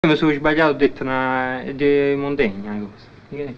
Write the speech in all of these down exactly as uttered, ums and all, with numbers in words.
Mi sono sbagliato, ho detto una di Montegna cosa.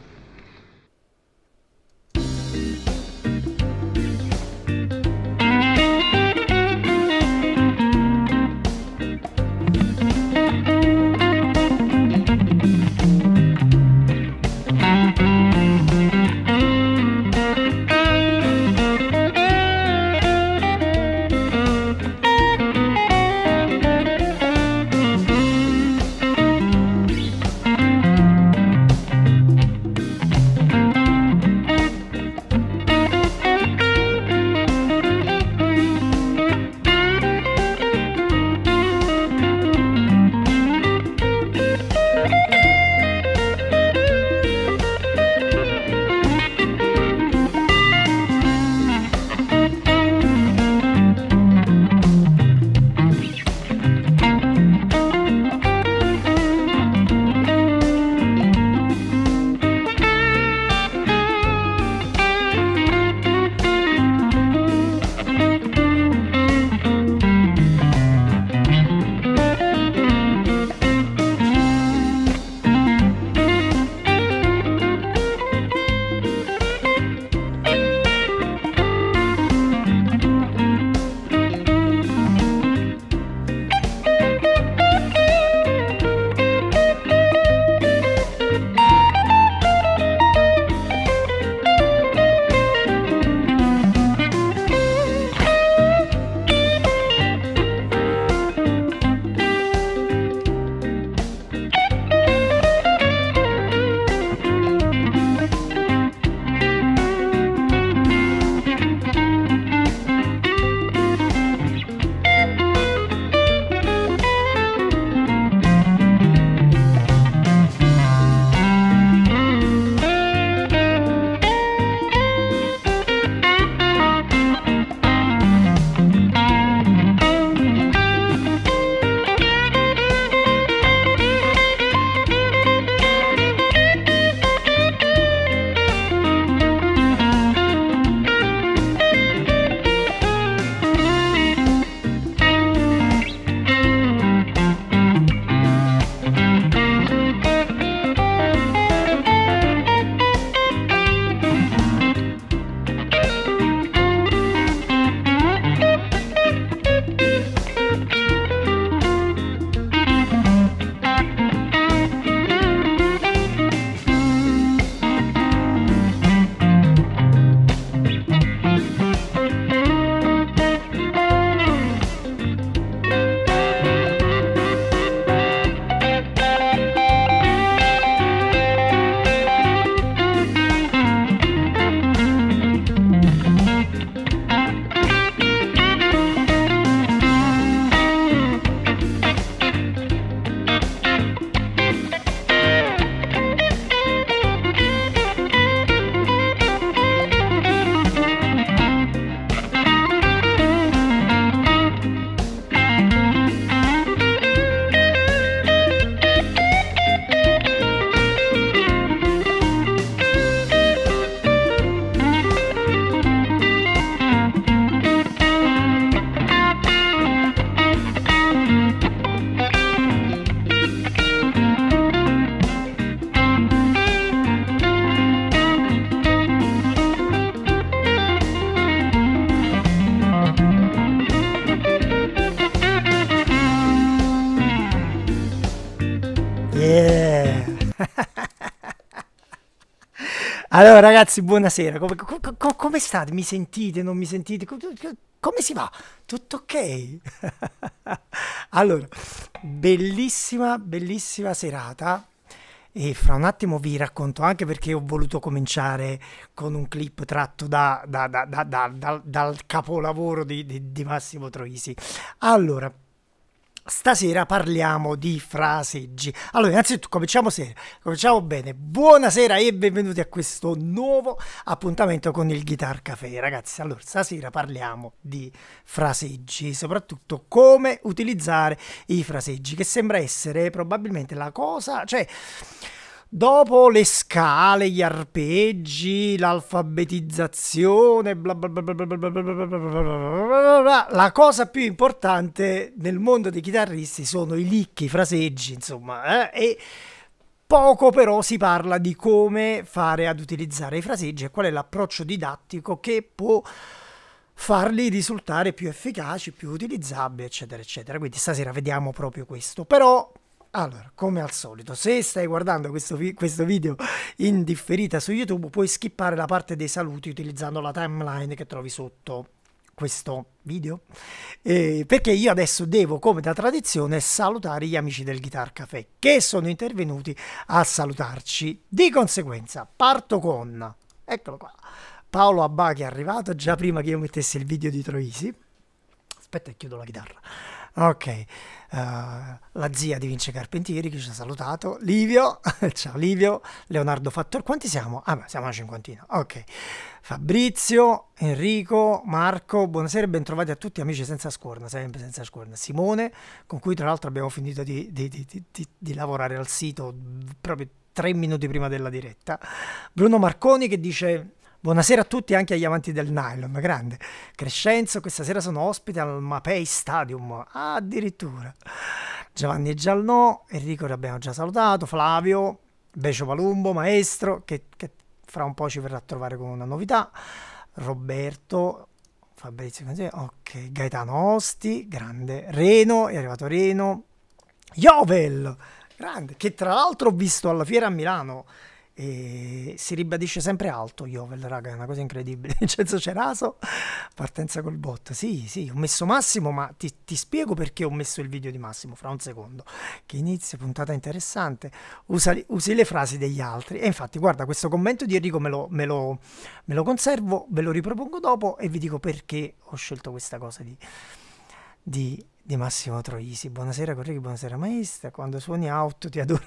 Yeah. Allora ragazzi, buonasera. Come, co- co- come state? Mi sentite? Non mi sentite? Co- co- Come si va? Tutto ok? Allora, bellissima, bellissima serata. E fra un attimo vi racconto anche perché ho voluto cominciare con un clip tratto da- da- da- da- da- dal dal capolavoro di, di- di Massimo Troisi. Allora, stasera parliamo di fraseggi. Allora, innanzitutto cominciamo sera, cominciamo bene. Buonasera e benvenuti a questo nuovo appuntamento con il Guitar Café. Ragazzi, allora, stasera parliamo di fraseggi, soprattutto come utilizzare i fraseggi, che sembra essere probabilmente la cosa, cioè Dopo le scale, gli arpeggi, l'alfabetizzazione, bla bla bla bla bla bla bla bla bla bla bla bla bla, la cosa più importante nel mondo dei chitarristi sono i lick, i fraseggi, insomma, eh, e poco però si parla di come fare ad utilizzare i fraseggi e qual è l'approccio didattico che può farli risultare più efficaci, più utilizzabili, eccetera, eccetera. Quindi stasera vediamo proprio questo. Però, allora, come al solito, se stai guardando questo, vi- questo video in differita su YouTube, puoi skippare la parte dei saluti utilizzando la timeline che trovi sotto questo video, eh, perché io adesso devo, come da tradizione, salutare gli amici del Guitar Café che sono intervenuti a salutarci. Di conseguenza, parto con, eccolo qua, Paolo Abba, che è arrivato già prima che io mettessi il video di Troisi. Aspetta e chiudo la chitarra. Ok, eh, la zia di Vince Carpentieri che ci ha salutato, Livio, ciao Livio, Leonardo Fattor, quanti siamo? Ah beh, siamo una cinquantina, ok. Fabrizio, Enrico, Marco, buonasera e bentrovati a tutti amici senza scorna, sempre senza scorna. Simone, con cui tra l'altro abbiamo finito di, di- di- di- di- di lavorare al sito proprio tre minuti prima della diretta. Bruno Marconi che dice buonasera a tutti, anche agli amanti del nylon, grande. Crescenzo, questa sera sono ospite al Mapei Stadium, ah, addirittura. Giovanni Gialnò, Enrico che abbiamo già salutato, Flavio, Becio Palumbo, maestro, che, che fra un po' ci verrà a trovare con una novità, Roberto, Fabrizio, ok, Gaetano Osti, grande, Reno, è arrivato Reno, Jovel, grande, che tra l'altro ho visto alla fiera a Milano. E si ribadisce sempre alto Jovel, raga, è una cosa incredibile. Vincenzo Ceraso, partenza col bot. Sì, sì, ho messo Massimo, ma ti, ti spiego perché ho messo il video di Massimo fra un secondo. Che inizia, puntata interessante. Usa, usi le frasi degli altri. E infatti, guarda, questo commento di Enrico me lo, me lo, me lo conservo, ve lo ripropongo dopo e vi dico perché ho scelto questa cosa di, di, di Massimo Troisi. Buonasera colleghi, buonasera maestra. Quando suoni auto ti adoro.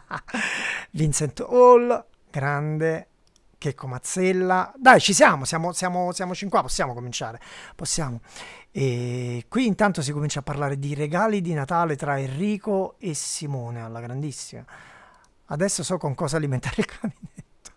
Vincent Hall, grande. Checco Mazzella. Dai, ci siamo, siamo, siamo, siamo qua, possiamo cominciare. Possiamo. E qui intanto si comincia a parlare di regali di Natale tra Enrico e Simone, alla grandissima. Adesso so con cosa alimentare il caminetto.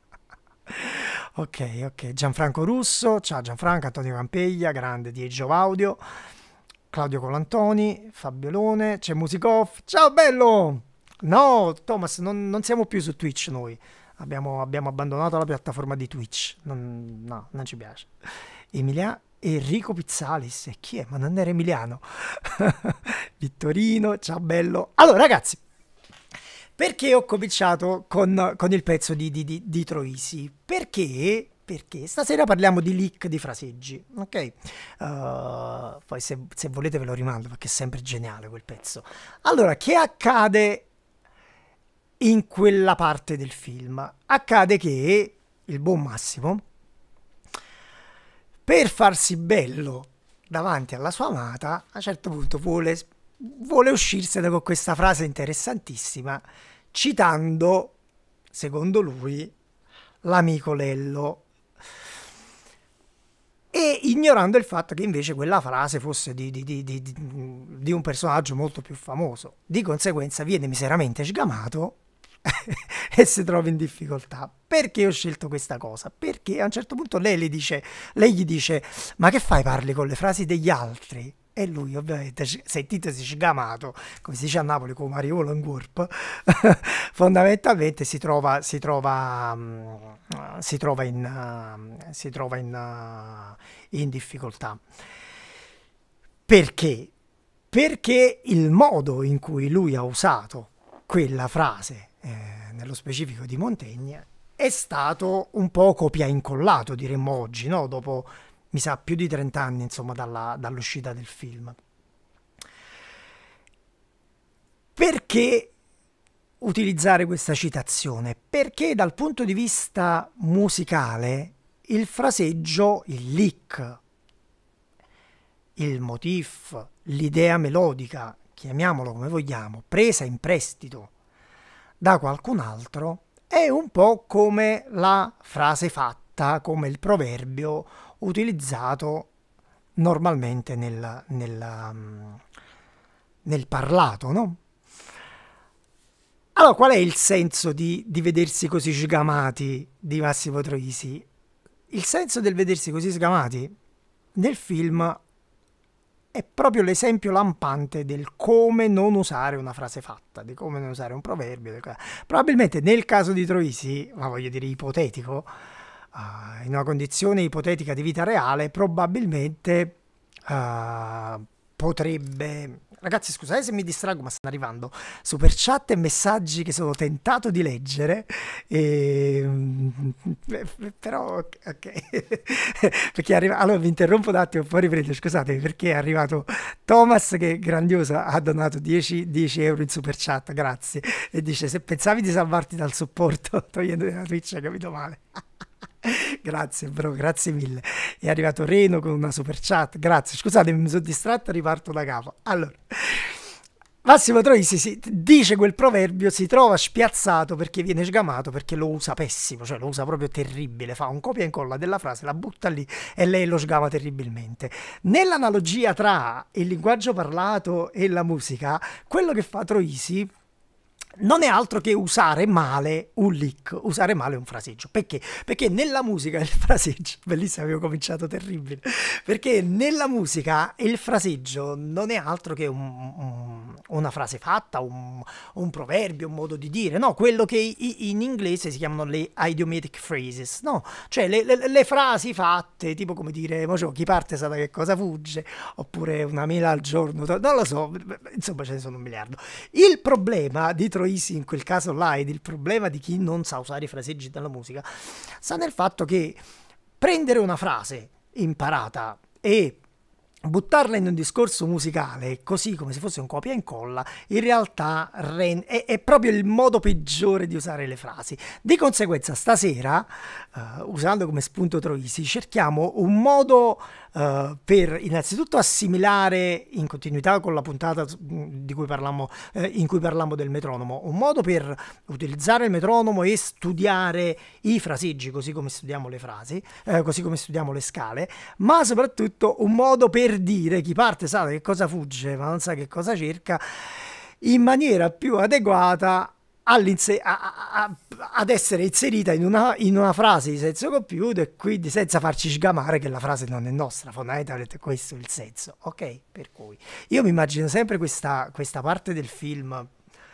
Ok, ok. Gianfranco Russo, ciao Gianfranco, Antonio Campeglia, grande Diego Audio, Claudio Colantoni, Fabiolone, c'è Musicoff, ciao bello! No, Thomas, non, non siamo più su Twitch noi, abbiamo, abbiamo abbandonato la piattaforma di Twitch, non, no, non ci piace. Emilia, Enrico Pizzalis, e chi è? Ma non era Emiliano? Vittorino, ciao bello. Allora ragazzi, perché ho cominciato con, con il pezzo di, di, di, di Troisi? Perché, perché stasera parliamo di leak di fraseggi, ok? Uh, poi se, se volete ve lo rimando perché è sempre geniale quel pezzo. Allora, che accade in quella parte del film? Accade che il buon Massimo, per farsi bello davanti alla sua amata, a un certo punto vuole, vuole uscirsene con questa frase interessantissima, citando, secondo lui, l'amico Lello, e ignorando il fatto che invece quella frase fosse di, di, di, di, di un personaggio molto più famoso. Di conseguenza viene miseramente sgamato e si trova in difficoltà. Perché ho scelto questa cosa? Perché a un certo punto lei, le dice, lei gli dice ma che fai, parli con le frasi degli altri? E lui ovviamente, sentitesi sgamato, come si dice a Napoli con Mariolo in Gurp, fondamentalmente si trova, si trova, um, si trova in, uh, si trova in, uh, in difficoltà. Perché? Perché il modo in cui lui ha usato quella frase, eh, nello specifico di Montaigne, è stato un po' copia incollato, diremmo oggi, no? Dopo, mi sa, più di trenta anni, insomma, dalla, dall'uscita del film. Perché utilizzare questa citazione? Perché dal punto di vista musicale il fraseggio, il lick, il motif, l'idea melodica, chiamiamolo come vogliamo, presa in prestito da qualcun altro, è un po' come la frase fatta, come il proverbio utilizzato normalmente nel, nel, um, nel parlato, no? Allora, qual è il senso di, di vedersi così sgamati di Massimo Troisi? Il senso del vedersi così sgamati nel film è proprio l'esempio lampante del come non usare una frase fatta, di come non usare un proverbio. del- Probabilmente nel caso di Troisi, ma voglio dire ipotetico, eh, in una condizione ipotetica di vita reale, probabilmente eh, potrebbe... Ragazzi, scusate se mi distraggo, ma stanno arrivando super chat e messaggi che sono tentato di leggere, e... però ok. Perché arriva... Allora vi interrompo un attimo, poi riprendo, scusate, perché è arrivato Thomas che è grandioso, ha donato dieci, dieci euro in super chat, grazie, e dice: se pensavi di salvarti dal supporto togliendo la Twitch hai capito male. Grazie bro, grazie mille. È arrivato Reno con una super chat, grazie. Scusate, mi sono distratto, riparto da capo. Allora, Massimo Troisi si dice quel proverbio, si trova spiazzato perché viene sgamato, perché lo usa pessimo, cioè lo usa proprio terribile, fa un copia e incolla della frase, la butta lì e lei lo sgama terribilmente. Nell'analogia tra il linguaggio parlato e la musica, quello che fa Troisi non è altro che usare male un lick, usare male un fraseggio. Perché? Perché nella musica il fraseggio, bellissimo, avevo cominciato terribile, perché nella musica il fraseggio non è altro che un- un- una frase fatta, un, un proverbio, un modo di dire, no? Quello che i- in inglese si chiamano le idiomatic phrases, no? Cioè le, le- le frasi fatte, tipo come dire, "Mo c'ho, chi parte sa da che cosa fugge", oppure una mela al giorno, non lo so, insomma ce ne sono un miliardo. Il problema di Troisi in quel caso là, ed il problema di chi non sa usare i fraseggi della musica, sta nel fatto che prendere una frase imparata e buttarla in un discorso musicale, così come se fosse un copia e incolla, in realtà ren- è, è proprio il modo peggiore di usare le frasi. Di conseguenza, stasera, eh, usando come spunto Troisi, cerchiamo un modo eh, per innanzitutto assimilare, in continuità con la puntata di cui parlammo, eh, in cui parlammo del metronomo, un modo per utilizzare il metronomo e studiare i fraseggi, così come studiamo le frasi, eh, così come studiamo le scale, ma soprattutto un modo per dire chi parte sa che cosa fugge ma non sa che cosa cerca, in maniera più adeguata all'inse- a- a- ad essere inserita in una, in una frase di senso compiuto, e quindi senza farci sgamare che la frase non è nostra. Fondamentalmente questo è il senso, ok? Per cui io mi immagino sempre questa, questa parte del film.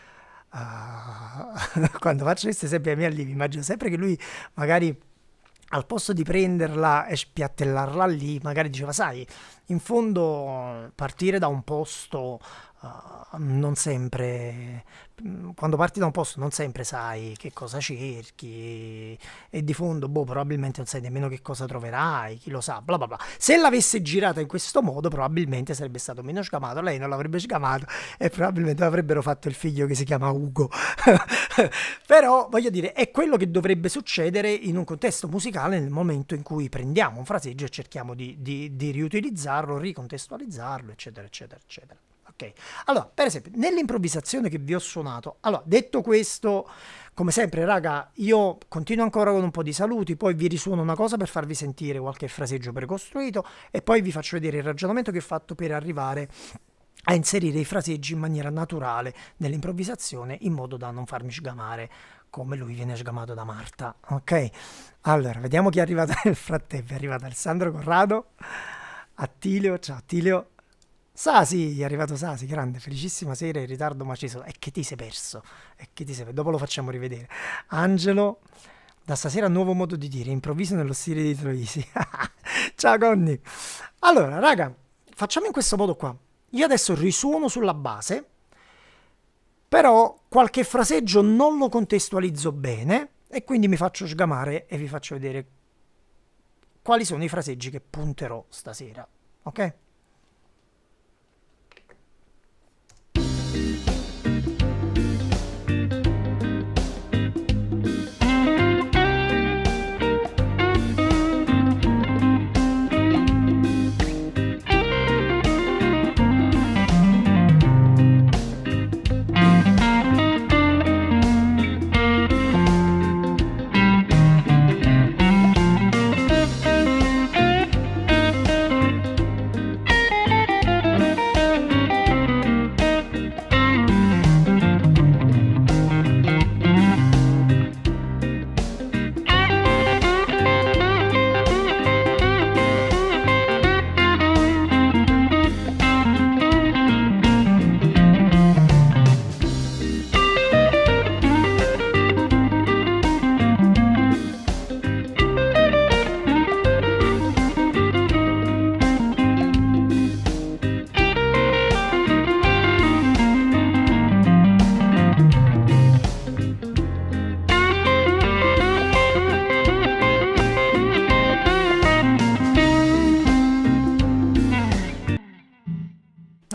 Ah, quando faccio questo esempio ai miei allievi, immagino sempre che lui magari al posto di prenderla e spiattellarla lì, magari diceva: sai, in fondo partire da un posto uh, non sempre, mm, quando parti da un posto non sempre sai che cosa cerchi, e di fondo, boh, probabilmente non sai nemmeno che cosa troverai, chi lo sa, bla bla bla. Se l'avesse girata in questo modo, probabilmente sarebbe stato meno sgamato, lei non l'avrebbe sgamato e probabilmente avrebbero fatto il figlio che si chiama Ugo. Però, voglio dire, è quello che dovrebbe succedere in un contesto musicale nel momento in cui prendiamo un fraseggio e cerchiamo di, di- di riutilizzarlo, ricontestualizzarlo, eccetera, eccetera, eccetera. Ok? Allora, per esempio, nell'improvvisazione che vi ho suonato, allora, detto questo, come sempre, raga, io continuo ancora con un po' di saluti, poi vi risuono una cosa per farvi sentire qualche fraseggio precostruito e poi vi faccio vedere il ragionamento che ho fatto per arrivare a inserire i fraseggi in maniera naturale nell'improvvisazione, in modo da non farmi sgamare come lui viene sgamato da Marta. Ok? Allora, vediamo chi è arrivato nel frattempo. È arrivato Alessandro Corrado, Attilio, ciao Attilio. Sasi, è arrivato Sasi, grande, felicissima sera, in ritardo ma ci sono. E che ti sei perso? E che ti sei perso? Dopo lo facciamo rivedere. Angelo, da stasera nuovo modo di dire, improvviso nello stile di Troisi. Ciao Conny. Allora, raga, facciamo in questo modo qua. Io adesso risuono sulla base, però qualche fraseggio non lo contestualizzo bene e quindi mi faccio sgamare e vi faccio vedere quali sono i fraseggi che punterò stasera. Ok?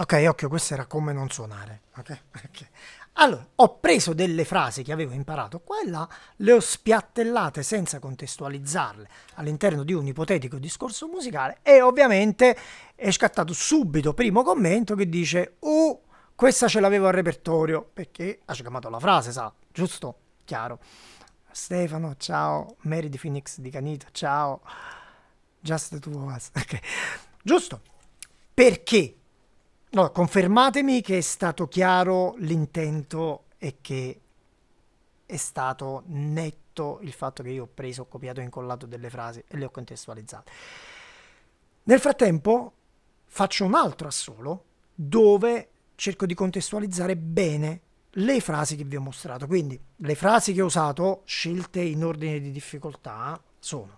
Ok, occhio, questo era come non suonare. Ok, ok. Allora, ho preso delle frasi che avevo imparato qua e là, le ho spiattellate senza contestualizzarle all'interno di un ipotetico discorso musicale e ovviamente è scattato subito primo commento che dice uh, questa ce l'avevo al repertorio, perché ha chiamato la frase, sa, giusto? Chiaro. Stefano, ciao. Mary di Phoenix di Canito, ciao. Just the two of us. Ok, giusto. Perché? No, confermatemi che è stato chiaro l'intento e che è stato netto il fatto che io ho preso, ho copiato e incollato delle frasi e le ho contestualizzate. Nel frattempo faccio un altro assolo dove cerco di contestualizzare bene le frasi che vi ho mostrato. Quindi le frasi che ho usato, scelte in ordine di difficoltà, sono: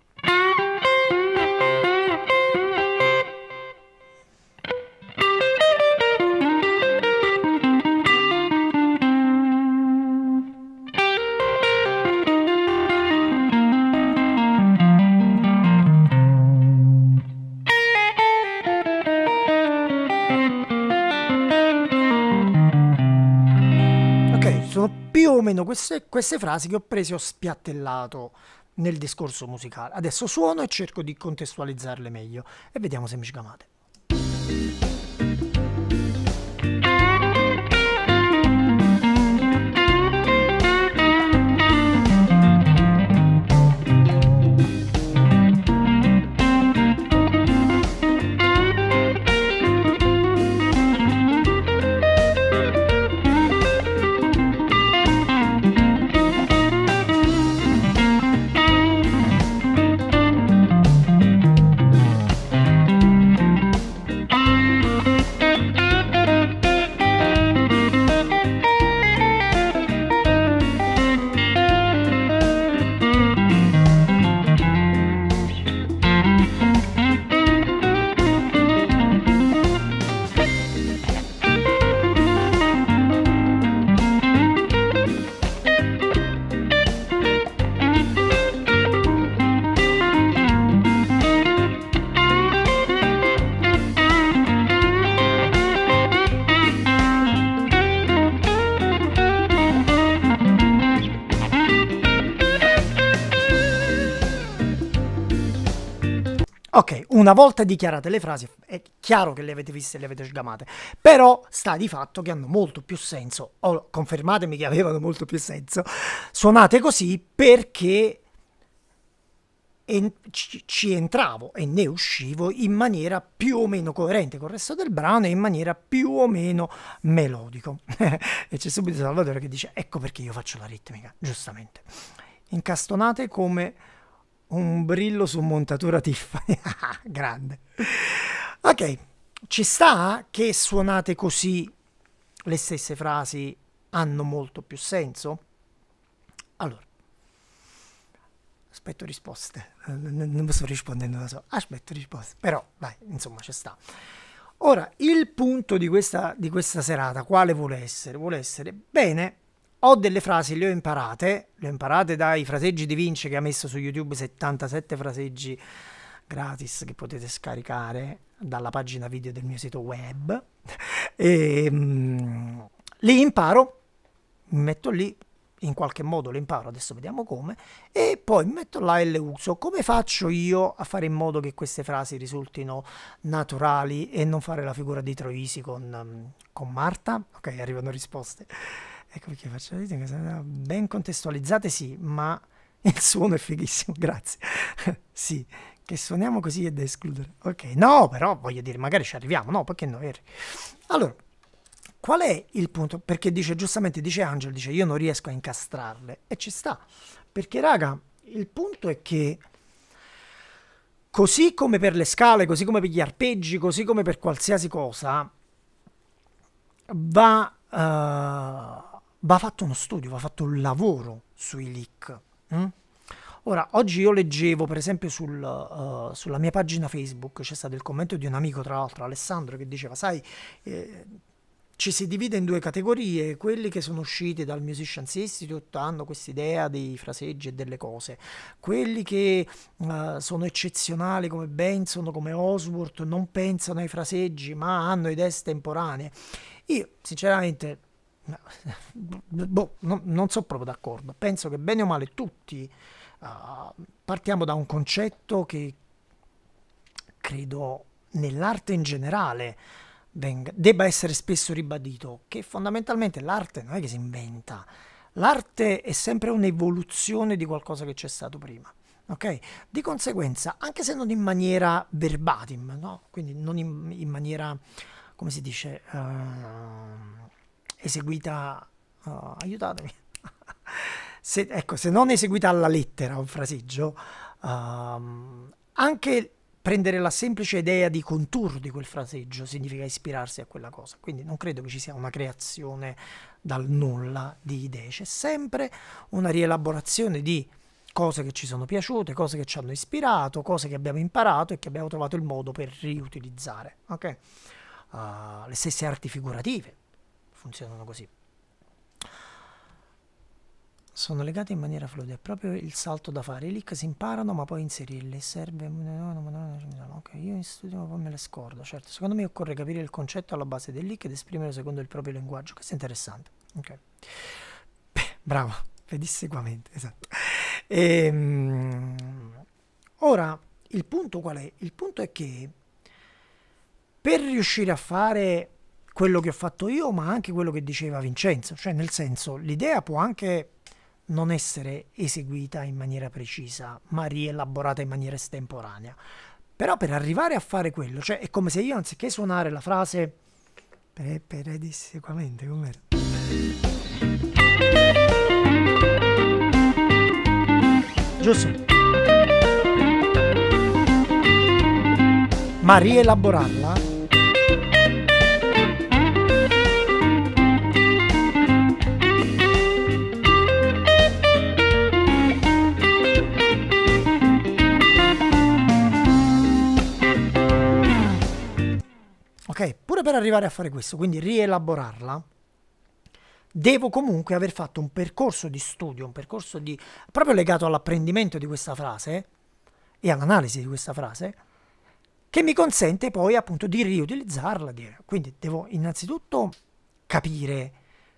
sono più o meno queste, queste frasi che ho preso e ho spiattellato nel discorso musicale. Adesso suono e cerco di contestualizzarle meglio e vediamo se mi sgamate. Ok, una volta dichiarate le frasi, è chiaro che le avete viste e le avete sgamate, però sta di fatto che hanno molto più senso, o confermatemi che avevano molto più senso, suonate così perché en- ci, ci entravo e ne uscivo in maniera più o meno coerente con il resto del brano e in maniera più o meno melodico. E c'è subito Salvatore che dice, ecco perché io faccio la ritmica, giustamente. Incastonate come un brillo su montatura Tiffany. Grande. Ok, ci sta che suonate così le stesse frasi hanno molto più senso? Allora, aspetto risposte. Non sto rispondendo da solo. Aspetto risposte. Però, dai, insomma, ci sta. Ora, il punto di questa, di questa serata, quale vuole essere? Vuole essere, bene, ho delle frasi, le ho imparate, le ho imparate dai fraseggi di Vince che ha messo su YouTube settantasette fraseggi gratis che potete scaricare dalla pagina video del mio sito web. E, mm, li imparo, mi metto lì, in qualche modo le imparo, adesso vediamo come, e poi mi metto là e le uso. Come faccio io a fare in modo che queste frasi risultino naturali e non fare la figura di Troisi con, con Marta? Ok, arrivano risposte. Ecco perché faccio la ritmica, ben contestualizzate sì, ma il suono è fighissimo, grazie. Sì, che suoniamo così è da escludere. Ok, no, però voglio dire, magari ci arriviamo, no, perché no? Allora, qual è il punto? Perché dice, giustamente, dice Angel, dice io non riesco a incastrarle, e ci sta, perché raga, il punto è che così come per le scale, così come per gli arpeggi, così come per qualsiasi cosa, va... Uh, va fatto uno studio, va fatto un lavoro sui leak. Mm? Ora, oggi io leggevo, per esempio, sul, uh, sulla mia pagina Facebook, c'è stato il commento di un amico, tra l'altro, Alessandro, che diceva, sai, eh, ci si divide in due categorie: quelli che sono usciti dal Musicians Institute hanno quest'idea dei fraseggi e delle cose, quelli che uh, sono eccezionali come Benson, come Osworth, non pensano ai fraseggi ma hanno idee estemporanee. Io sinceramente boh, no, non sono proprio d'accordo. Penso che bene o male tutti uh, partiamo da un concetto che credo nell'arte in generale venga, debba essere spesso ribadito, che fondamentalmente l'arte non è che si inventa, l'arte è sempre un'evoluzione di qualcosa che c'è stato prima, ok? Di conseguenza, anche se non in maniera verbatim, no? Quindi non in, in maniera, come si dice, uh, eseguita, uh, aiutatemi, se, ecco, se non eseguita alla lettera un fraseggio, uh, anche prendere la semplice idea di contour di quel fraseggio significa ispirarsi a quella cosa. Quindi non credo che ci sia una creazione dal nulla di idee, c'è sempre una rielaborazione di cose che ci sono piaciute, cose che ci hanno ispirato, cose che abbiamo imparato e che abbiamo trovato il modo per riutilizzare. Okay? Uh, le stesse arti figurative funzionano così. Sono legate in maniera fluida, è proprio il salto da fare. I lick si imparano ma poi inserirli serve. Ok, io in studio ma poi me le scordo. Certo, secondo me occorre capire il concetto alla base del lick ed esprimere secondo il proprio linguaggio. Questo è interessante. Ok, beh, bravo, pedissequamente, esatto. Ehm, ora il punto qual è? Il punto è che per riuscire a fare quello che ho fatto io, ma anche quello che diceva Vincenzo, cioè nel senso, l'idea può anche non essere eseguita in maniera precisa, ma rielaborata in maniera estemporanea. Però per arrivare a fare quello, cioè è come se io anziché suonare la frase per pedissequamente, com'era? Giusto? Ma rielaborarla ok, pure per arrivare a fare questo, quindi rielaborarla, devo comunque aver fatto un percorso di studio, un percorso di proprio legato all'apprendimento di questa frase e all'analisi di questa frase, che mi consente poi appunto di riutilizzarla. Quindi devo innanzitutto capire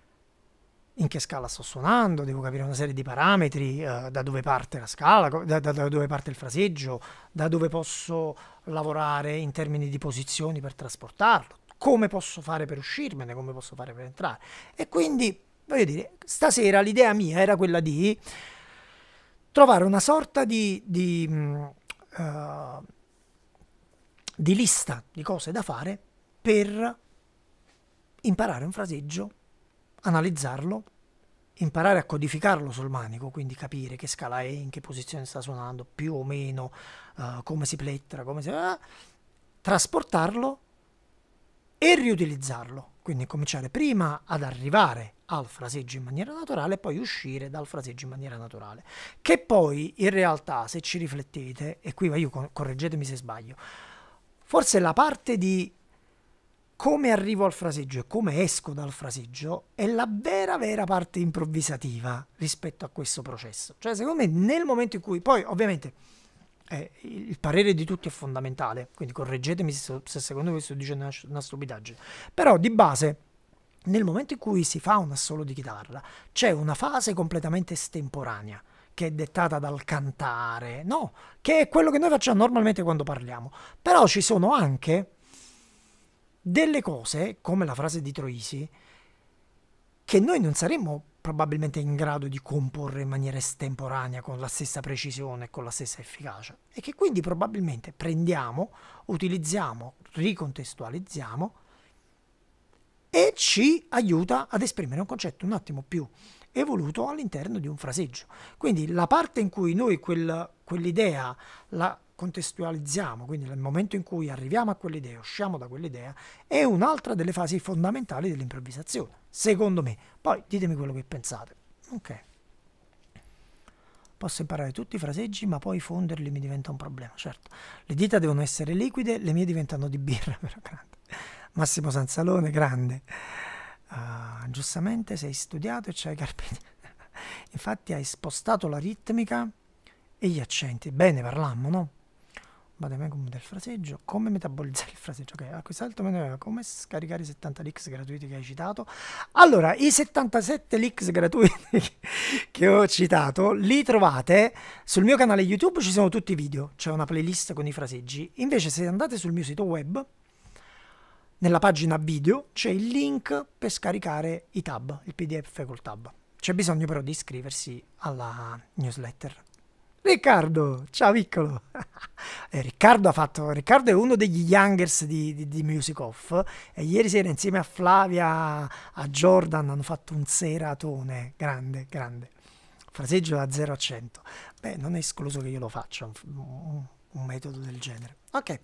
in che scala sto suonando, devo capire una serie di parametri, eh, da dove parte la scala, da, da, da dove parte il fraseggio, da dove posso lavorare in termini di posizioni per trasportarlo, come posso fare per uscirmene, come posso fare per entrare. E quindi, voglio dire, stasera l'idea mia era quella di trovare una sorta di, di, uh, di lista di cose da fare per imparare un fraseggio, analizzarlo, imparare a codificarlo sul manico, quindi capire che scala è, in che posizione sta suonando, più o meno, uh, come si plettra, come si... Uh, trasportarlo e riutilizzarlo. Quindi cominciare prima ad arrivare al fraseggio in maniera naturale e poi uscire dal fraseggio in maniera naturale. Che poi, in realtà, se ci riflettete, e qui io correggetemi se sbaglio, forse la parte di come arrivo al fraseggio e come esco dal fraseggio è la vera vera parte improvvisativa rispetto a questo processo. Cioè secondo me nel momento in cui, poi ovviamente eh, il parere di tutti è fondamentale, quindi correggetemi se, se secondo voi sto dicendo una, una stupidaggine, però di base nel momento in cui si fa un assolo di chitarra c'è una fase completamente estemporanea che è dettata dal cantare, no, che è quello che noi facciamo normalmente quando parliamo, però ci sono anche delle cose, come la frase di Troisi, che noi non saremmo probabilmente in grado di comporre in maniera estemporanea con la stessa precisione e con la stessa efficacia, e che quindi probabilmente prendiamo, utilizziamo, ricontestualizziamo e ci aiuta ad esprimere un concetto un attimo più evoluto all'interno di un fraseggio. Quindi la parte in cui noi quel, quell'idea la contestualizziamo, quindi nel momento in cui arriviamo a quell'idea, usciamo da quell'idea, è un'altra delle fasi fondamentali dell'improvvisazione, secondo me. Poi ditemi quello che pensate. Ok. Posso imparare tutti i fraseggi, ma poi fonderli mi diventa un problema. Certo, le dita devono essere liquide, le mie diventano di birra, però grande. Massimo Sanzalone, grande. Uh, giustamente sei studiato e c'hai carpeti. Infatti hai spostato la ritmica e gli accenti. Bene, parlammo, no? Vado come del fraseggio, come metabolizzare il fraseggio. Ok, a quest'altro menu, come scaricare i settanta leaks gratuiti che hai citato. Allora, i settantasette leaks gratuiti che ho citato li trovate sul mio canale YouTube, ci sono tutti i video, c'è una playlist con i fraseggi. Invece se andate sul mio sito web, nella pagina video c'è il link per scaricare i tab, il P D F col tab. C'è bisogno però di iscriversi alla newsletter. Riccardo, ciao piccolo. eh, Riccardo ha fatto Riccardo è uno degli youngers di, di, di Music Off e ieri sera insieme a Flavia, a Jordan hanno fatto un seratone grande, grande fraseggio da zero a cento. Beh, non è escluso che io lo faccia un, un, un metodo del genere. Ok,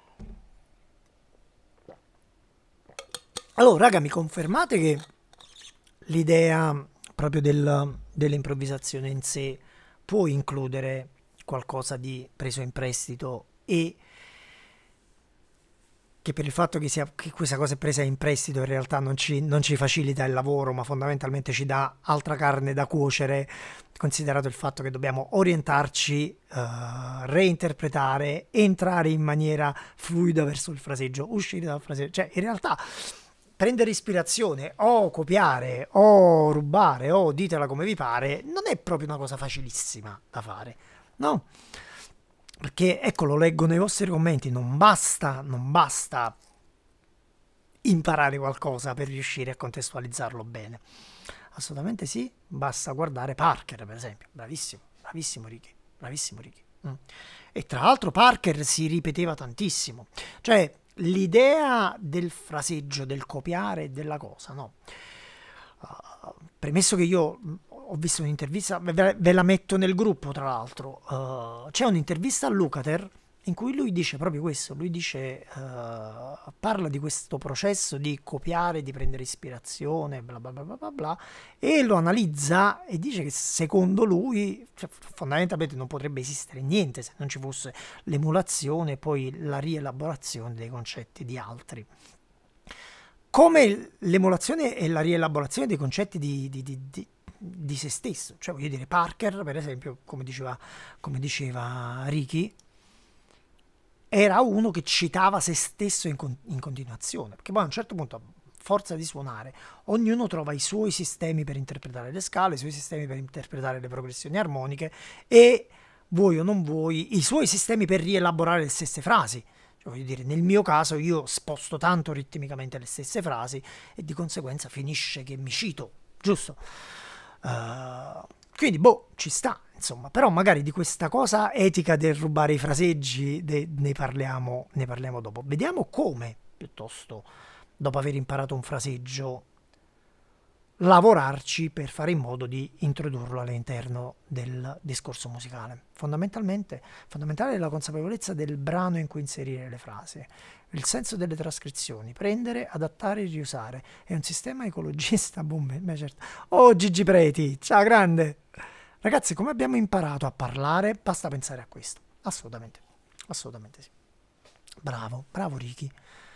allora raga, mi confermate che l'idea proprio del, dell'improvvisazione in sé può includere qualcosa di preso in prestito e che per il fatto che, sia, che questa cosa è presa in prestito in realtà non ci, non ci facilita il lavoro, ma fondamentalmente ci dà altra carne da cuocere, considerato il fatto che dobbiamo orientarci, uh, reinterpretare, entrare in maniera fluida verso il fraseggio, uscire dal fraseggio. Cioè, in realtà prendere ispirazione o copiare o rubare o ditela come vi pare non è proprio una cosa facilissima da fare, no? Perché, ecco, lo leggo nei vostri commenti, non basta, non basta imparare qualcosa per riuscire a contestualizzarlo bene. Assolutamente sì, basta guardare Parker, per esempio. Bravissimo, bravissimo Ricky, bravissimo Ricky. Mm. E tra l'altro Parker si ripeteva tantissimo. Cioè, l'idea del fraseggio, del copiare della cosa, no? Uh, premesso che io ho visto un'intervista, ve, ve la metto nel gruppo tra l'altro, uh, c'è un'intervista a Lukather in cui lui dice proprio questo, lui dice, uh, parla di questo processo di copiare, di prendere ispirazione, bla bla bla bla bla, bla e lo analizza e dice che secondo lui, cioè, fondamentalmente non potrebbe esistere niente se non ci fosse l'emulazione e poi la rielaborazione dei concetti di altri. Come l'emulazione e la rielaborazione dei concetti di, di, di, di, di se stesso. Cioè, voglio dire, Parker, per esempio, come diceva, come diceva Ricky, era uno che citava se stesso in, con in continuazione, perché poi a un certo punto, a forza di suonare, ognuno trova i suoi sistemi per interpretare le scale, i suoi sistemi per interpretare le progressioni armoniche e, vuoi o non vuoi, i suoi sistemi per rielaborare le stesse frasi. Cioè, voglio dire, nel mio caso io sposto tanto ritmicamente le stesse frasi e di conseguenza finisce che mi cito, giusto? Uh, quindi, boh, ci sta. Insomma, però magari di questa cosa etica del rubare i fraseggi ne parliamo, ne parliamo dopo. Vediamo come, piuttosto, dopo aver imparato un fraseggio, lavorarci per fare in modo di introdurlo all'interno del discorso musicale. Fondamentalmente, fondamentale è la consapevolezza del brano in cui inserire le frasi, il senso delle trascrizioni, prendere, adattare e riusare. È un sistema ecologista, boom, beh, certo. Oh, Gigi Preti, ciao grande! Ragazzi, come abbiamo imparato a parlare, basta pensare a questo. Assolutamente, assolutamente sì. Bravo, bravo Ricky.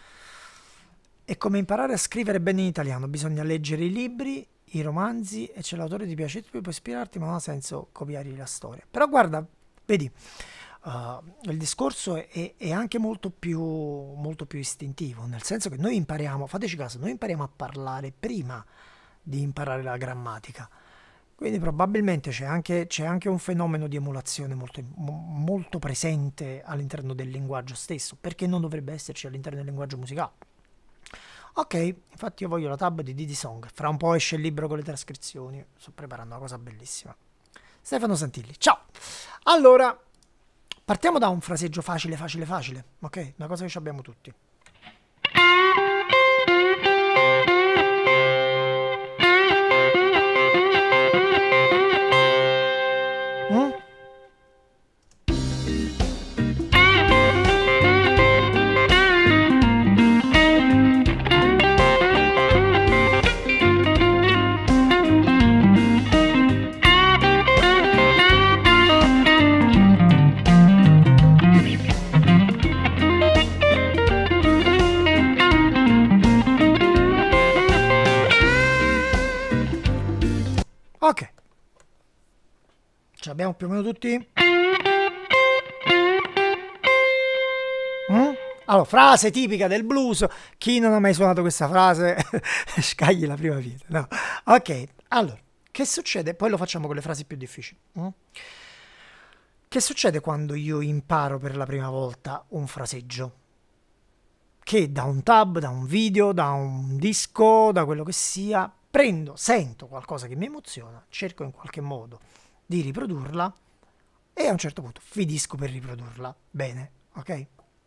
E come imparare a scrivere bene in italiano? Bisogna leggere i libri, i romanzi, e se l'autore ti piace tu puoi ispirarti, ma non ha senso copiare la storia. Però guarda, vedi, uh, il discorso è, è anche molto più, molto più istintivo, nel senso che noi impariamo, fateci caso, noi impariamo a parlare prima di imparare la grammatica. Quindi probabilmente c'è anche, c'è anche un fenomeno di emulazione molto, molto presente all'interno del linguaggio stesso, perché non dovrebbe esserci all'interno del linguaggio musicale. Ok, infatti io voglio la tab di Didi Song, fra un po' esce il libro con le trascrizioni, sto preparando una cosa bellissima. Stefano Santilli, ciao! Allora, partiamo da un fraseggio facile, facile, facile, ok? Una cosa che abbiamo tutti. Ok. Ce l'abbiamo più o meno tutti? Mm? Allora, frase tipica del blues. Chi non ha mai suonato questa frase, scagli la prima vita. No. Ok, allora, che succede? Poi lo facciamo con le frasi più difficili. Mm? Che succede quando io imparo per la prima volta un fraseggio? Che da un tab, da un video, da un disco, da quello che sia, prendo, sento qualcosa che mi emoziona, cerco in qualche modo di riprodurla e a un certo punto finisco per riprodurla bene, ok?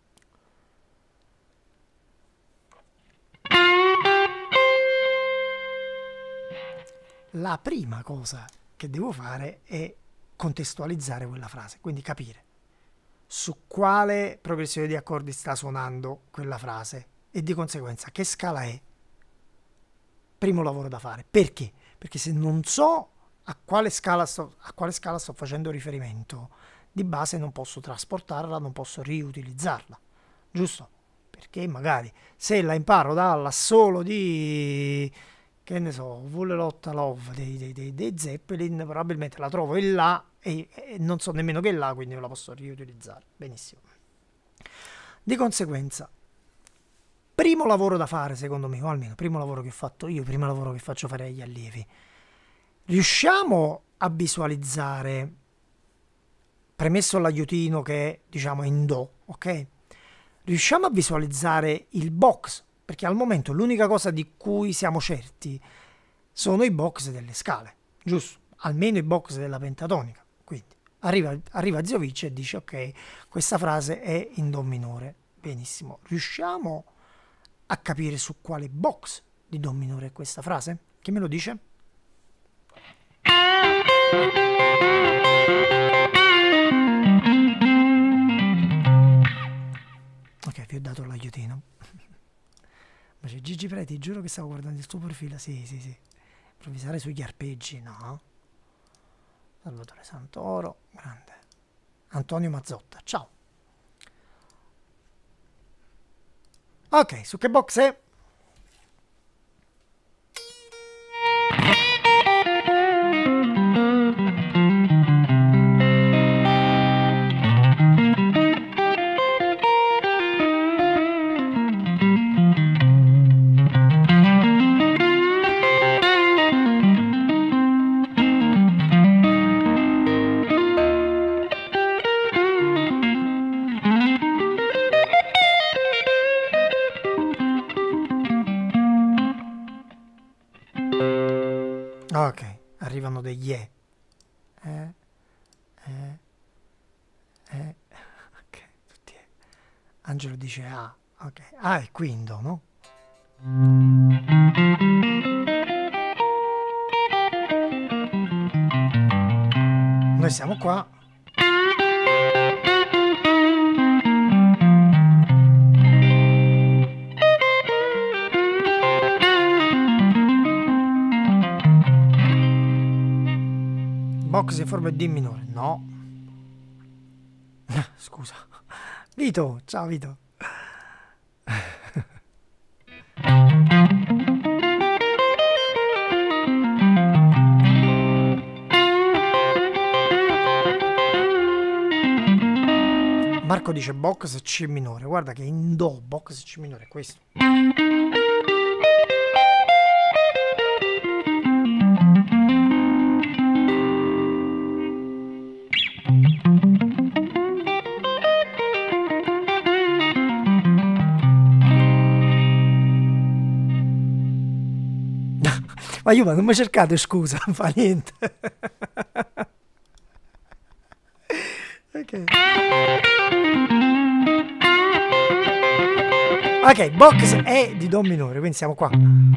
La prima cosa che devo fare è contestualizzare quella frase, quindi capire su quale progressione di accordi sta suonando quella frase e di conseguenza che scala è. Primo lavoro da fare. Perché? Perché se non so a quale scala sto, a quale scala sto facendo riferimento, di base non posso trasportarla, non posso riutilizzarla, giusto? Perché magari se la imparo dall'assolo di, che ne so, Vuole lotta love dei, dei, dei, dei Zeppelin, probabilmente la trovo in là e, e non so nemmeno che è là, quindi non la posso riutilizzare. Benissimo. Di conseguenza, primo lavoro da fare secondo me, o almeno primo lavoro che ho fatto io, primo lavoro che faccio fare agli allievi, riusciamo a visualizzare, premesso l'aiutino che è, diciamo, in do, ok? Riusciamo a visualizzare il box, perché al momento l'unica cosa di cui siamo certi sono i box delle scale, giusto? Almeno i box della pentatonica. Quindi arriva, arriva Zio Vice e dice ok, questa frase è in do minore. Benissimo. Riusciamo a capire su quale box di do minore è questa frase? Chi me lo dice? Ok, vi ho dato l'aiutino. Ma c'è Gigi Preti, giuro che stavo guardando il suo profilo. Sì, sì, sì. Improvvisare sugli arpeggi, no? Salvatore Santoro, grande. Antonio Mazzotta, ciao. Ok, su che box è? Ok, arrivano degli E. Eh, eh, eh. Ok, tutti E. Angelo dice A. Ok, A è quinto, no? Noi siamo qua. Box in forma di D minore, no. Scusa. Vito, ciao Vito. Marco dice box C minore, guarda che in do box C minore è questo. Ma io ma non mi cercate scusa, non fa niente. Ok. Ok, box è di do minore, quindi siamo qua.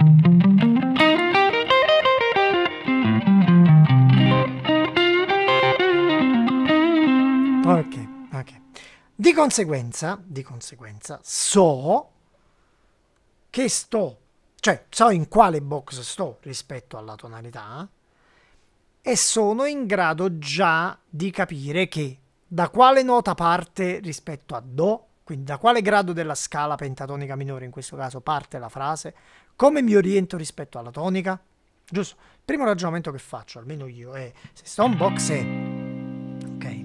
Ok, ok. Di conseguenza, di conseguenza, so che sto, cioè so in quale box sto rispetto alla tonalità e sono in grado già di capire che da quale nota parte rispetto a do, quindi da quale grado della scala pentatonica minore in questo caso parte la frase, come mi oriento rispetto alla tonica. giusto? Il primo ragionamento che faccio, almeno io, è se sto un box è ok,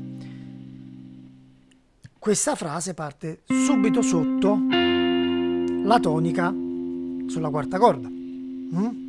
questa frase parte subito sotto la tonica sulla quarta corda, mm?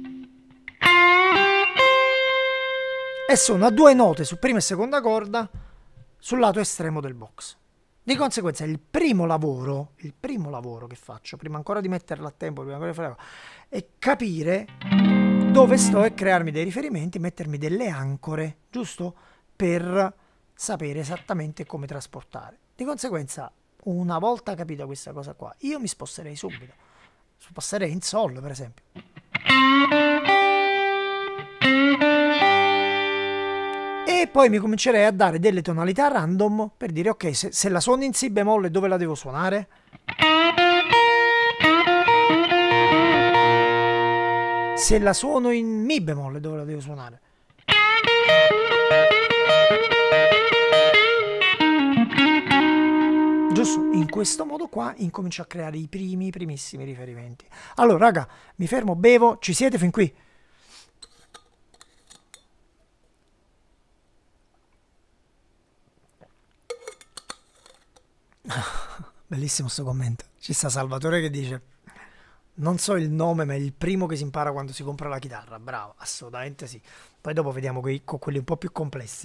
E sono a due note su prima e seconda corda sul lato estremo del box. Di conseguenza il primo lavoro, il primo lavoro che faccio, prima ancora di metterla a tempo, prima ancora di fare, è capire dove sto e crearmi dei riferimenti, mettermi delle ancore, giusto? Per sapere esattamente come trasportare. Di conseguenza, una volta capita questa cosa qua, io mi sposterei subito. Sposterei in sol, per esempio. E poi mi comincerei a dare delle tonalità random per dire ok, se, se la suono in si bemolle dove la devo suonare? Se la suono in mi bemolle dove la devo suonare? Giusto? In questo modo qua incomincio a creare i primi, primissimi riferimenti. Allora raga, mi fermo, bevo, ci siete fin qui? Bellissimo sto commento. Ci sta Salvatore che dice non so il nome, ma è il primo che si impara quando si compra la chitarra. Bravo, assolutamente sì. Poi dopo vediamo quei, con quelli un po' più complessi.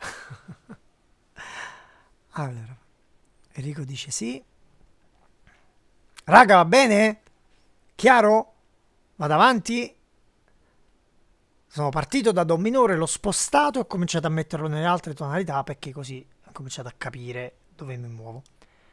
Allora, Enrico dice sì. Raga, va bene? Chiaro? Vado avanti? Sono partito da Do minore, l'ho spostato e ho cominciato a metterlo nelle altre tonalità perché così ho cominciato a capire dove mi muovo.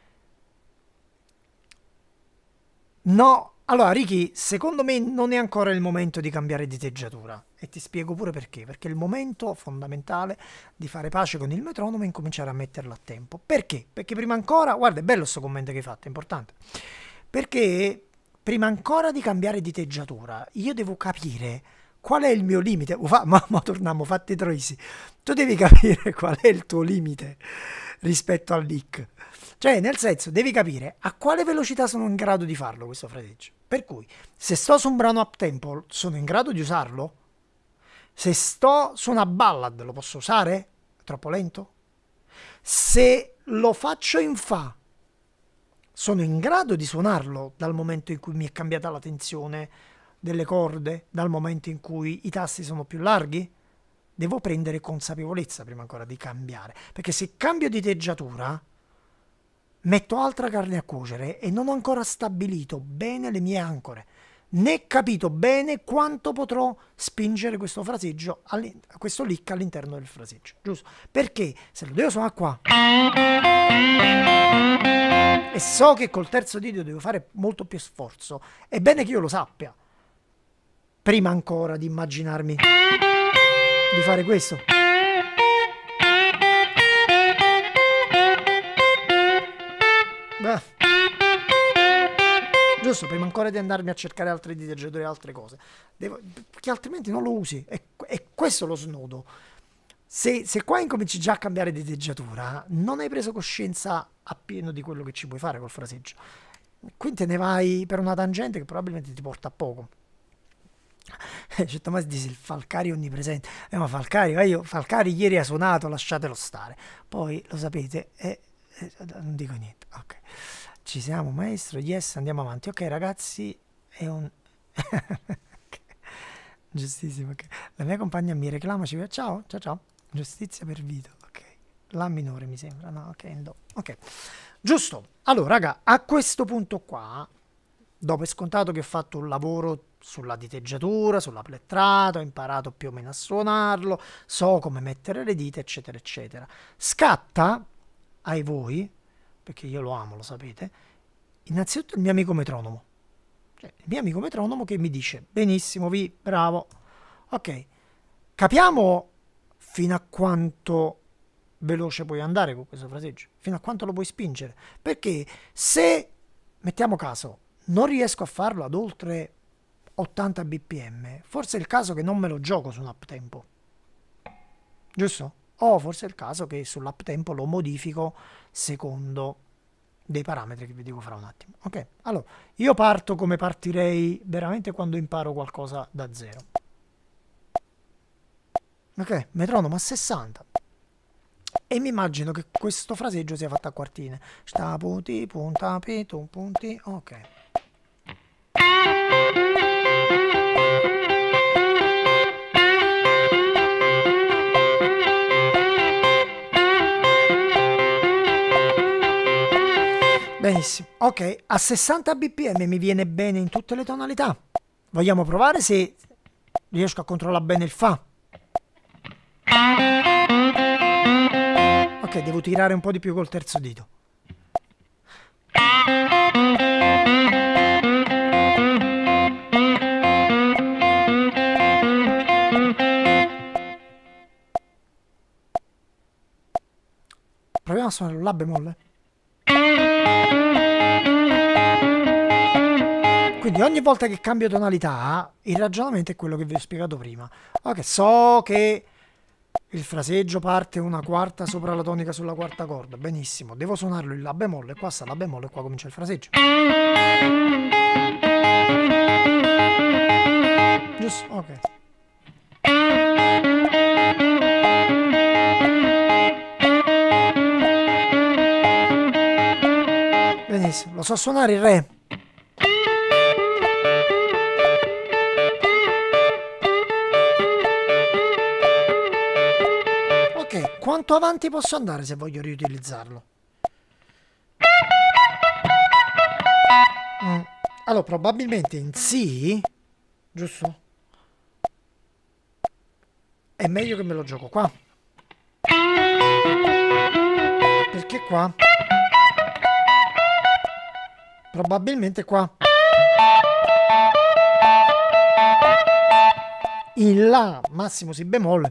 No, allora Ricky, secondo me non è ancora il momento di cambiare diteggiatura e ti spiego pure perché, perché è il momento fondamentale di fare pace con il metronomo e incominciare a metterlo a tempo. Perché? Perché prima ancora, guarda è bello questo commento che hai fatto, è importante, perché prima ancora di cambiare diteggiatura io devo capire qual è il mio limite. Ma, ma, ma torniamo fatti troisi, tu devi capire qual è il tuo limite rispetto al lick. Cioè, nel senso, devi capire a quale velocità sono in grado di farlo questo fraseggio. Per cui, se sto su un brano up tempo, sono in grado di usarlo? Se sto su una ballad, lo posso usare? È troppo lento? Se lo faccio in fa, sono in grado di suonarlo dal momento in cui mi è cambiata la tensione delle corde, dal momento in cui i tasti sono più larghi? Devo prendere consapevolezza prima ancora di cambiare. Perché se cambio diteggiatura metto altra carne a cuocere e non ho ancora stabilito bene le mie ancore, né capito bene quanto potrò spingere questo fraseggio, questo lick all'interno del fraseggio, giusto? Perché se lo devo suonare qua e so che col terzo dito devo fare molto più sforzo, è bene che io lo sappia prima ancora di immaginarmi di fare questo. Beh. Giusto, prima ancora di andarmi a cercare altri diteggiatori e altre cose, devo, perché altrimenti non lo usi. È, è questo lo snodo. Se, se qua incominci già a cambiare diteggiatura, non hai preso coscienza appieno di quello che ci puoi fare col fraseggio. Quindi te ne vai per una tangente che probabilmente ti porta a poco. C'è Tommaso dice il Falcari onnipresente. Eh, ma Falcari, ma io, Falcari ieri ha suonato, lasciatelo stare. Poi, lo sapete, è... non dico niente, ok, ci siamo maestro, yes, andiamo avanti, ok ragazzi, è un okay. Giustissimo, ok, la mia compagna mi reclama, ci ciao, ciao ciao, giustizia per Vito, ok, la minore mi sembra, no, ok, no. Ok, giusto, allora raga, a questo punto qua, dopo è scontato che ho fatto un lavoro sulla diteggiatura, sulla plettrata, ho imparato più o meno a suonarlo, so come mettere le dita, eccetera eccetera, scatta ai voi, perché io lo amo, lo sapete, innanzitutto il mio amico metronomo, cioè il mio amico metronomo che mi dice benissimo Vi, bravo, ok, capiamo fino a quanto veloce puoi andare con questo fraseggio, fino a quanto lo puoi spingere, perché se, mettiamo caso, non riesco a farlo ad oltre ottanta bpm, forse è il caso che non me lo gioco su un up tempo, giusto? O forse è il caso che sull'up tempo lo modifico secondo dei parametri che vi dico fra un attimo. Ok, allora io parto come partirei veramente quando imparo qualcosa da zero. Ok, metronomo a sessanta. E mi immagino che questo fraseggio sia fatto a quartine. Sta punti, punta, pitu, punti, ok. Benissimo, ok, a sessanta bpm mi viene bene in tutte le tonalità. Vogliamo provare se riesco a controllare bene il Fa. Ok, devo tirare un po' di più col terzo dito. Proviamo a suonare un La bemolle. Quindi ogni volta che cambio tonalità, il ragionamento è quello che vi ho spiegato prima. Ok, so che il fraseggio parte una quarta sopra la tonica sulla quarta corda. Benissimo, devo suonarlo in La bemolle. Qua sta La bemolle e qua comincia il fraseggio. Giusto? Ok. Benissimo, lo so suonare il Re. Ok, quanto avanti posso andare se voglio riutilizzarlo? Mm. Allora, probabilmente in Si, giusto? È meglio che me lo gioco qua. Perché qua? Probabilmente qua. In La massimo Si bemolle.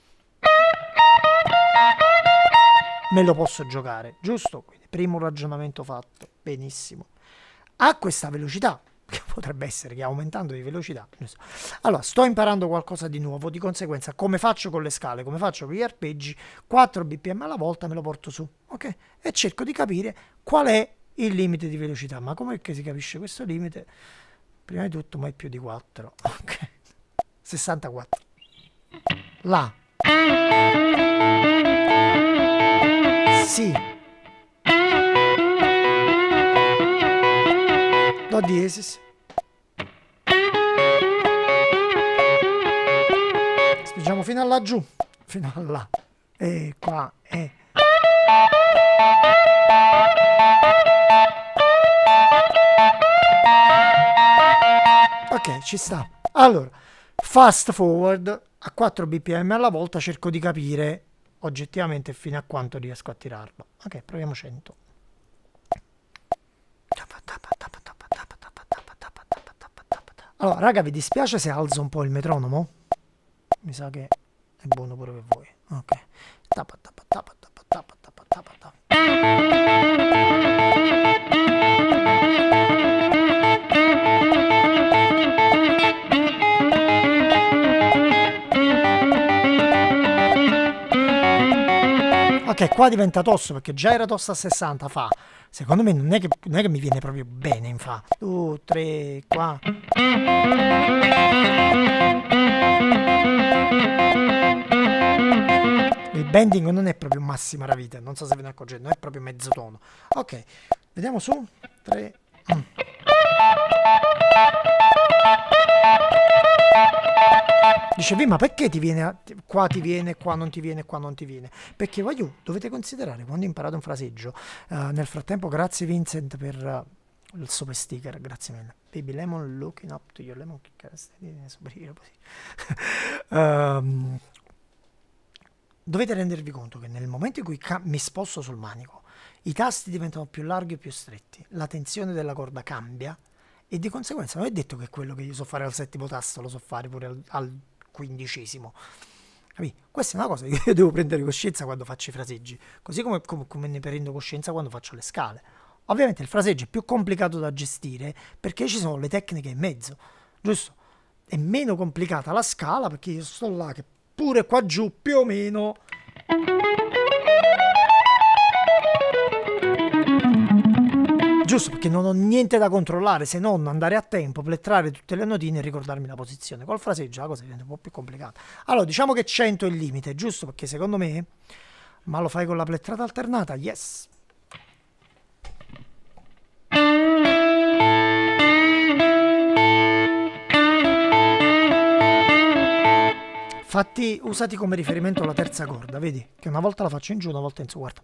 Me lo posso giocare, giusto? Quindi primo ragionamento fatto. Benissimo. A questa velocità, che potrebbe essere che aumentando di velocità. Allora, sto imparando qualcosa di nuovo, di conseguenza, come faccio con le scale, come faccio con gli arpeggi, quattro bpm alla volta me lo porto su, ok? E cerco di capire qual è il limite di velocità. Ma come che si capisce questo limite? Prima di tutto mai più di quattro, ok? sessantaquattro. La. Si. Do diesis. Spingiamo fino a laggiù, fino a là. E qua, e... Ok, ci sta. Allora, fast forward a quattro bpm alla volta, cerco di capire oggettivamente fino a quanto riesco a tirarlo. Ok, proviamo cento. Allora, raga, vi dispiace se alzo un po' il metronomo? Mi sa che è buono pure per voi. Ok. Tappa, tappa, tappa, tappa, tappa, tappa, tappa, tappa. Ok, qua diventa tosto perché già era tosto a sessanta Fa. Secondo me non è che, non è che mi viene proprio bene in Fa. due, tre, qua. Il bending non è proprio massima ravita, non so se ve ne accorgete, non è proprio mezzo tono. Ok, vediamo su. tre. Mm. Dicevi, ma perché ti viene a, qua ti viene, qua non ti viene, qua non ti viene? Perché voglio, dovete considerare, quando imparate un fraseggio, uh, nel frattempo grazie Vincent per uh, il super sticker, grazie mille. Baby Lemon looking up to your lemon superhero, um, dovete rendervi conto che nel momento in cui mi sposto sul manico, i tasti diventano più larghi e più stretti, la tensione della corda cambia e di conseguenza non è detto che quello che io so fare al settimo tasto lo so fare pure al, al quindicesimo. Capì? Questa è una cosa che io devo prendere coscienza quando faccio i fraseggi, così come, come, come ne prendo coscienza quando faccio le scale. Ovviamente il fraseggio è più complicato da gestire perché ci sono le tecniche in mezzo, giusto? È meno complicata la scala perché io sto là che pure qua giù più o meno giusto? giusto, perché non ho niente da controllare se non andare a tempo, plettrare tutte le notine e ricordarmi la posizione. Col fraseggio la cosa diventa un po' più complicata. Allora, diciamo che cento è il limite, giusto? Perché secondo me, ma lo fai con la plettrata alternata? Yes! Fatti, usati come riferimento la terza corda, vedi? Che una volta la faccio in giù, una volta in su, guarda.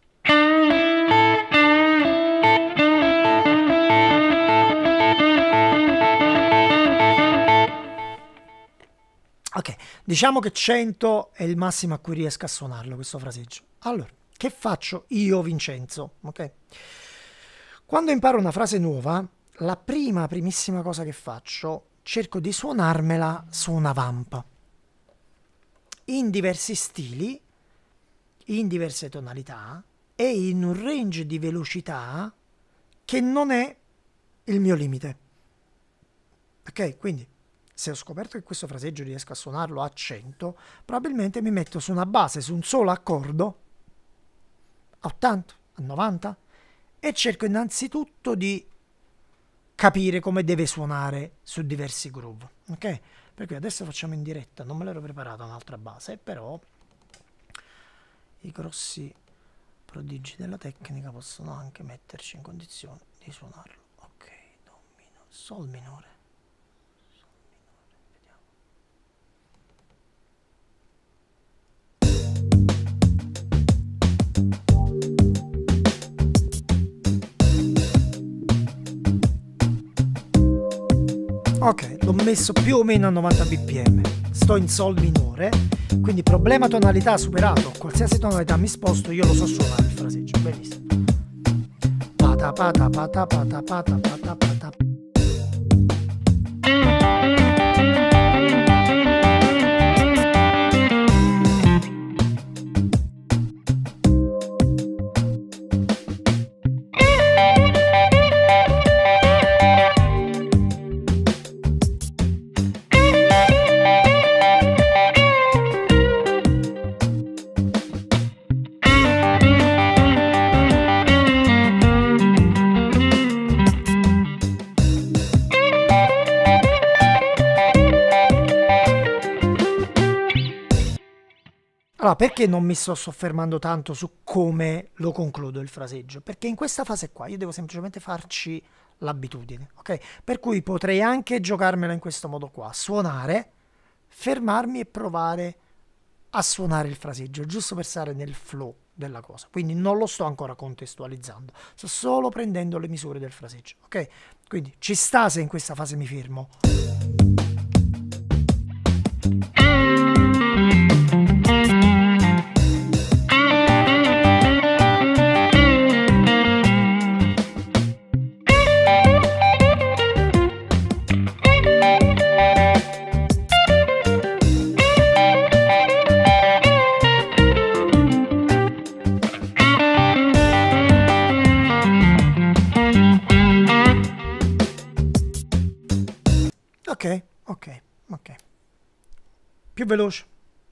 Ok, diciamo che cento è il massimo a cui riesco a suonarlo questo fraseggio. Allora, che faccio io, Vincenzo? Ok? Quando imparo una frase nuova, la prima, primissima cosa che faccio, cerco di suonarmela su una vampa. In diversi stili, in diverse tonalità e in un range di velocità che non è il mio limite. Ok? Quindi, se ho scoperto che questo fraseggio riesco a suonarlo a cento, probabilmente mi metto su una base, su un solo accordo, a ottanta, a novanta, e cerco innanzitutto di capire come deve suonare su diversi groove. Ok? Per cui adesso facciamo in diretta, non me l'ero preparata un'altra base, però i grossi prodigi della tecnica possono anche metterci in condizione di suonarlo. Ok, do minore, sol minore. Ok, l'ho messo più o meno a novanta bpm, sto in sol minore, quindi problema tonalità superato, qualsiasi tonalità mi sposto io lo so suonare il fraseggio, benissimo. Pata pata pata pata pata pata pata. Allora, perché non mi sto soffermando tanto su come lo concludo il fraseggio? Perché in questa fase qua io devo semplicemente farci l'abitudine, ok? Per cui potrei anche giocarmela in questo modo qua, suonare, fermarmi e provare a suonare il fraseggio, giusto per stare nel flow della cosa. Quindi non lo sto ancora contestualizzando, sto solo prendendo le misure del fraseggio, ok? Quindi ci sta se in questa fase mi fermo. Ok, ok, ok. Più veloce.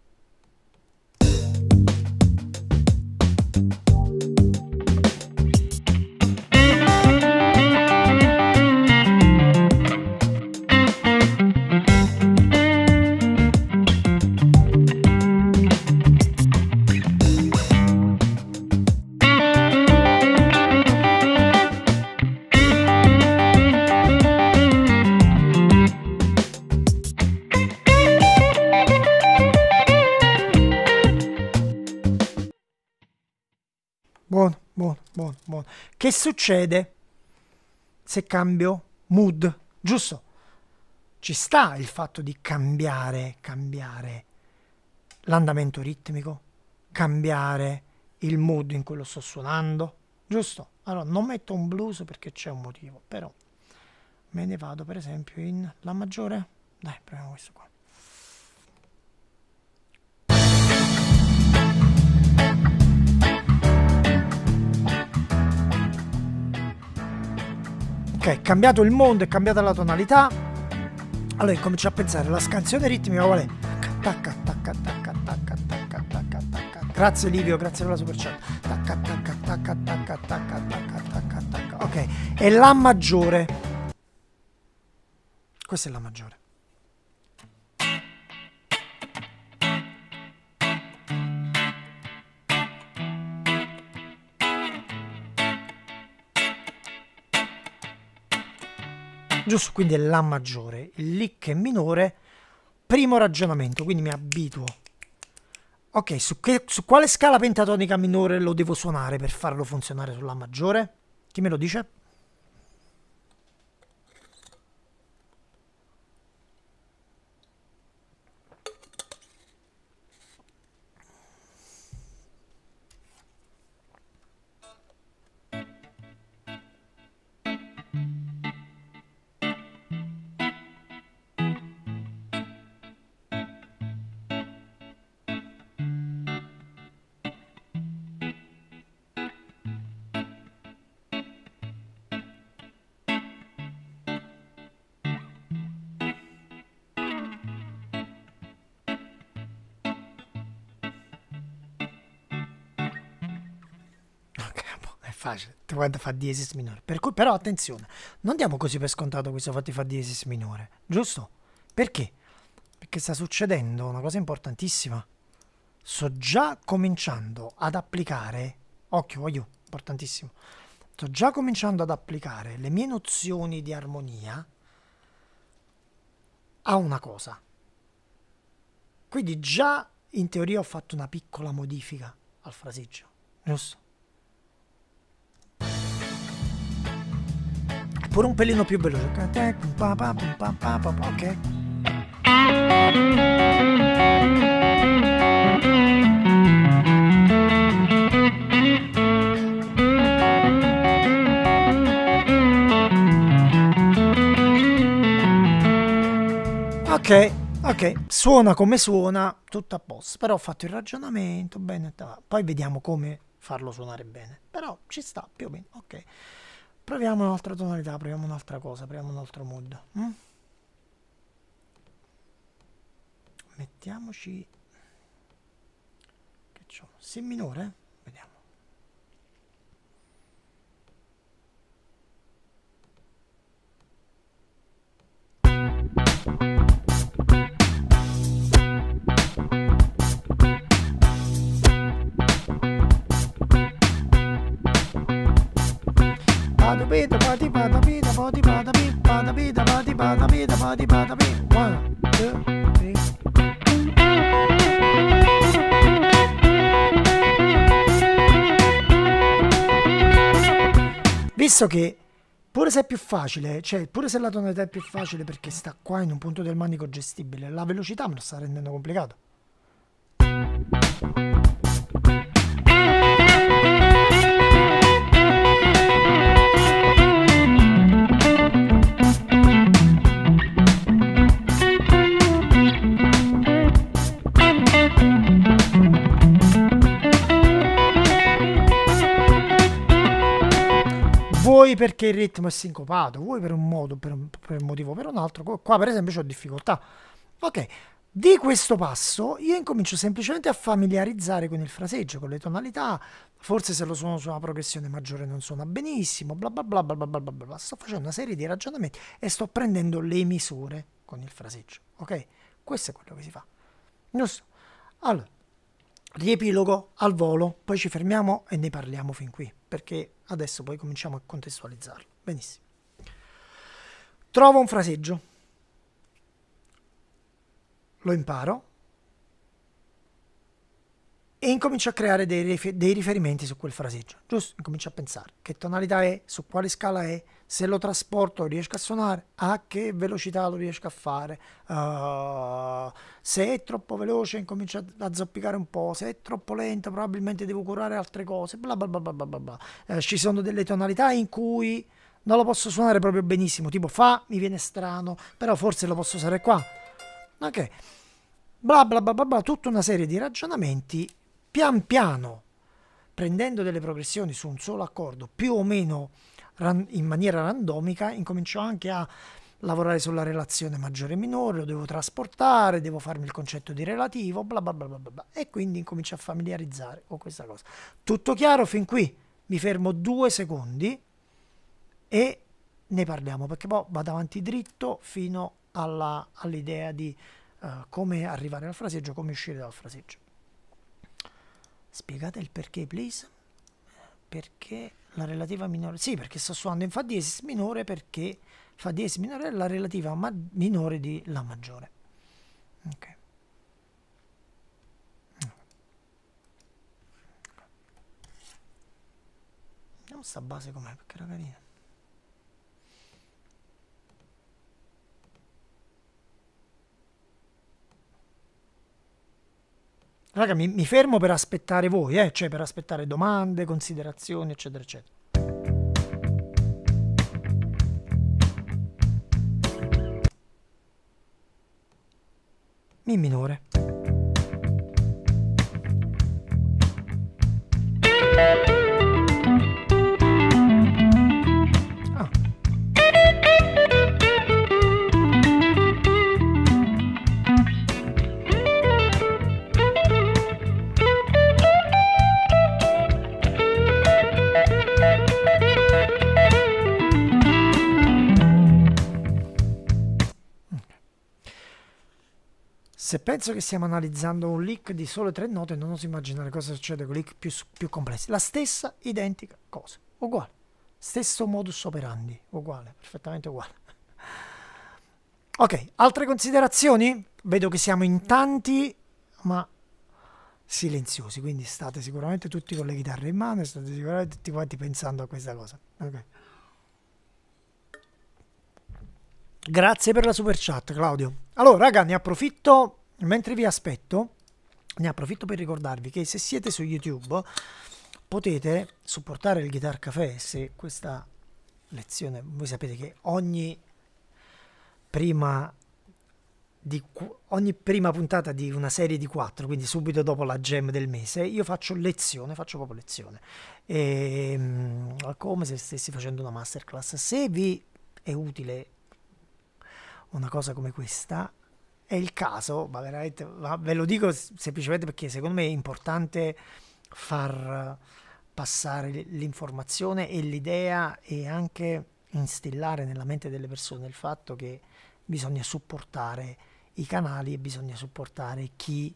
Buono, buono, buono, buono. Che succede se cambio mood? Giusto? Ci sta il fatto di cambiare, cambiare l'andamento ritmico, cambiare il mood in cui lo sto suonando, giusto? Allora, non metto un blues perché c'è un motivo, però me ne vado per esempio in La maggiore. Dai, proviamo questo qua. Ok, cambiato il mondo e cambiata la tonalità. Allora comincio a pensare, la scansione ritmica qual è? Tacca, tacca, tacca, tacca, tacca, tacca, tacca. Grazie Livio, grazie per la super chat. Tacca, tacca, tacca, tacca, tacca, tacca, tacca, tacca. Ok, è La maggiore. Questa è La maggiore. Giusto, quindi è La maggiore. Il lick è minore. Primo ragionamento, quindi mi abituo. Ok, su, che, su quale scala pentatonica minore lo devo suonare per farlo funzionare sulla maggiore? Chi me lo dice? Facile, ti guarda fa diesis minore. Per cui, però attenzione, non diamo così per scontato questo fatto di fa diesis minore, giusto? Perché? Perché sta succedendo una cosa importantissima. Sto già cominciando ad applicare, occhio, voglio, importantissimo. Sto già cominciando ad applicare le mie nozioni di armonia a una cosa. Quindi già in teoria ho fatto una piccola modifica al fraseggio, giusto? Pure un pelino più veloce. Ok. Ok, ok, suona come suona, tutto a posto. Però ho fatto il ragionamento, bene, poi vediamo come farlo suonare bene. Però ci sta più o meno, ok. Proviamo un'altra tonalità, proviamo un'altra cosa, proviamo un altro mood. Mm? Mettiamoci... che c'ho? Si minore? Vediamo. Bada bida bada bada bida bada bada bida bada bida bada bada bida bada bada bida. One, two, three. Visto che pure se è più facile, cioè pure se la tonalità è più facile perché sta qua in un punto del manico gestibile, la velocità me lo sta rendendo complicato. Vuoi perché il ritmo è sincopato, vuoi per un modo, per un, per un motivo, per un altro. Qua per esempio ho difficoltà. Ok, di questo passo io incomincio semplicemente a familiarizzare con il fraseggio, con le tonalità. Forse se lo suono su una progressione maggiore non suona benissimo, bla bla bla bla bla bla bla bla. Sto facendo una serie di ragionamenti e sto prendendo le misure con il fraseggio. Ok, questo è quello che si fa. Giusto? Allora, riepilogo al volo, poi ci fermiamo e ne parliamo fin qui, perché adesso poi cominciamo a contestualizzarlo. Benissimo. Trovo un fraseggio, lo imparo e incomincio a creare dei, rifer- dei riferimenti su quel fraseggio, giusto? Incomincio a pensare che tonalità è, su quale scala è, se lo trasporto riesco a suonare, a che velocità lo riesco a fare, uh, se è troppo veloce incomincio a, a zoppicare un po', se è troppo lento probabilmente devo curare altre cose, bla bla bla bla bla bla bla. Uh, ci sono delle tonalità in cui non lo posso suonare proprio benissimo, tipo fa mi viene strano, però forse lo posso usare qua, ok, bla bla bla bla bla, tutta una serie di ragionamenti. Pian piano, prendendo delle progressioni su un solo accordo, più o meno in maniera randomica, incomincio anche a lavorare sulla relazione maggiore e minore, lo devo trasportare, devo farmi il concetto di relativo, bla bla bla bla bla, e quindi incomincio a familiarizzare con questa cosa. Tutto chiaro fin qui? Mi fermo due secondi e ne parliamo, perché poi vado avanti dritto fino alla, all'idea di uh, come arrivare al fraseggio, come uscire dal fraseggio. Spiegate il perché, please. Perché la relativa minore? Sì, perché sto suonando in fa diesis minore, perché fa diesis minore è la relativa ma minore di la maggiore. Ok. Vediamo sta base com'è, perché era carina. Raga, mi, mi fermo per aspettare voi, eh? Cioè per aspettare domande, considerazioni, eccetera, eccetera. Mi minore. Ah. Se penso che stiamo analizzando un lick di sole tre note, non oso immaginare cosa succede con lick più, più complessi. La stessa identica cosa, uguale. Stesso modus operandi, uguale, perfettamente uguale. Ok, altre considerazioni? Vedo che siamo in tanti, ma silenziosi, quindi state sicuramente tutti con le chitarre in mano e state sicuramente tutti quanti pensando a questa cosa. Ok. Grazie per la super chat, Claudio. Allora, raga, ne approfitto, mentre vi aspetto, ne approfitto per ricordarvi che se siete su YouTube potete supportare il Guitar Café. Se questa lezione, voi sapete che ogni prima, di, ogni prima puntata di una serie di quattro, quindi subito dopo la jam del mese, io faccio lezione, faccio proprio lezione. E, come se stessi facendo una masterclass. Se vi è utile una cosa come questa, è il caso, ma veramente, ma ve lo dico semplicemente perché secondo me è importante far passare l'informazione e l'idea e anche instillare nella mente delle persone il fatto che bisogna supportare i canali e bisogna supportare chi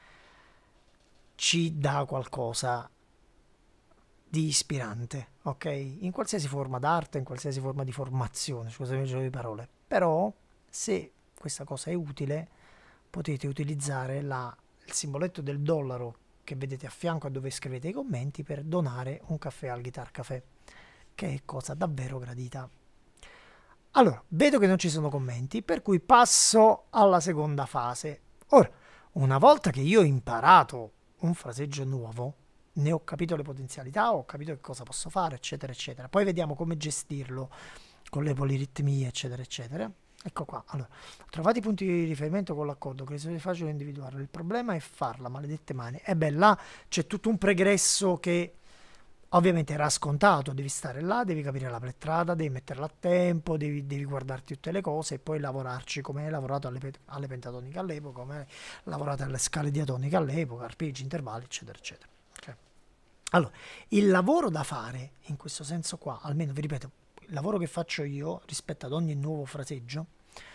ci dà qualcosa di ispirante, ok? In qualsiasi forma d'arte, in qualsiasi forma di formazione, scusate il gioco di parole, però se questa cosa è utile potete utilizzare la, il simboletto del dollaro che vedete a fianco a dove scrivete i commenti per donare un caffè al Guitar Café, che è cosa davvero gradita. Allora, vedo che non ci sono commenti, per cui passo alla seconda fase. Ora, una volta che io ho imparato un fraseggio nuovo, ne ho capito le potenzialità, ho capito che cosa posso fare, eccetera, eccetera. Poi vediamo come gestirlo con le poliritmie, eccetera, eccetera. Ecco qua. Allora, trovate i punti di riferimento con l'accordo, che è facile individuarlo. Il problema è farla, maledette mani. E beh, là c'è tutto un pregresso che ovviamente era scontato. Devi stare là, devi capire la plettrata, devi metterla a tempo, devi, devi guardarti tutte le cose e poi lavorarci come hai lavorato alle, alle pentatoniche all'epoca, come hai lavorato alle scale diatoniche all'epoca, arpeggi, intervalli, eccetera, eccetera. Okay. Allora, il lavoro da fare in questo senso qua, almeno vi ripeto, il lavoro che faccio io rispetto ad ogni nuovo fraseggio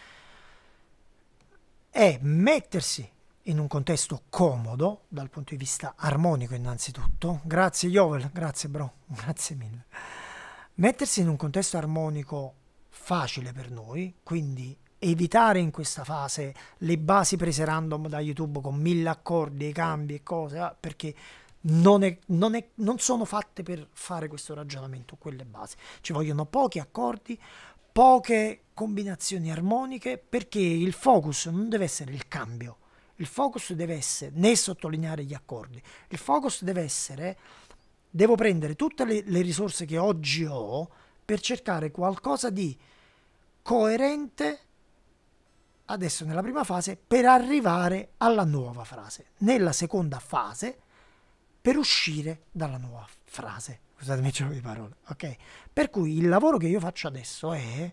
è mettersi in un contesto comodo dal punto di vista armonico innanzitutto. Grazie Jovel, grazie bro, grazie mille. Mettersi in un contesto armonico facile per noi, quindi evitare in questa fase le basi prese random da YouTube con mille accordi, cambi e cose, perché Non, è, non, è, non sono fatte per fare questo ragionamento, quelle basi. Ci vogliono pochi accordi, poche combinazioni armoniche, perché il focus non deve essere il cambio, il focus deve essere né sottolineare gli accordi, il focus deve essere, devo prendere tutte le, le risorse che oggi ho per cercare qualcosa di coerente adesso nella prima fase per arrivare alla nuova frase. Nella seconda fase per uscire dalla nuova frase. Scusatemi il gioco di parole, ok? Per cui il lavoro che io faccio adesso è...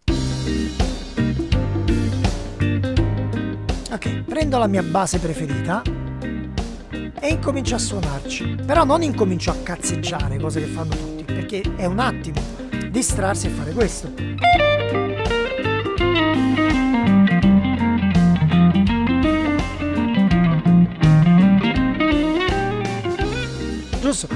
Ok, prendo la mia base preferita e incomincio a suonarci. Però non incomincio a cazzeggiare, cose che fanno tutti, perché è un attimo distrarsi e fare questo. Giusto?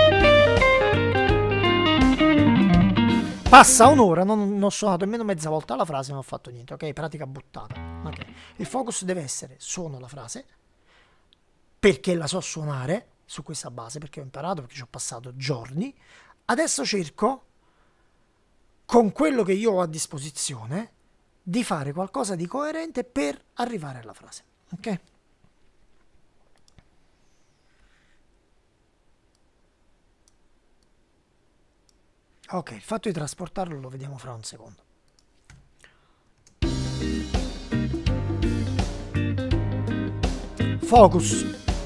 Passa un'ora, non, non ho suonato nemmeno mezza volta la frase, non ho fatto niente, ok? Pratica buttata. Okay. Il focus deve essere: suono la frase perché la so suonare su questa base, perché ho imparato, perché ci ho passato giorni. Adesso cerco, con quello che io ho a disposizione, di fare qualcosa di coerente per arrivare alla frase, ok? Ok, il fatto di trasportarlo lo vediamo fra un secondo. Focus.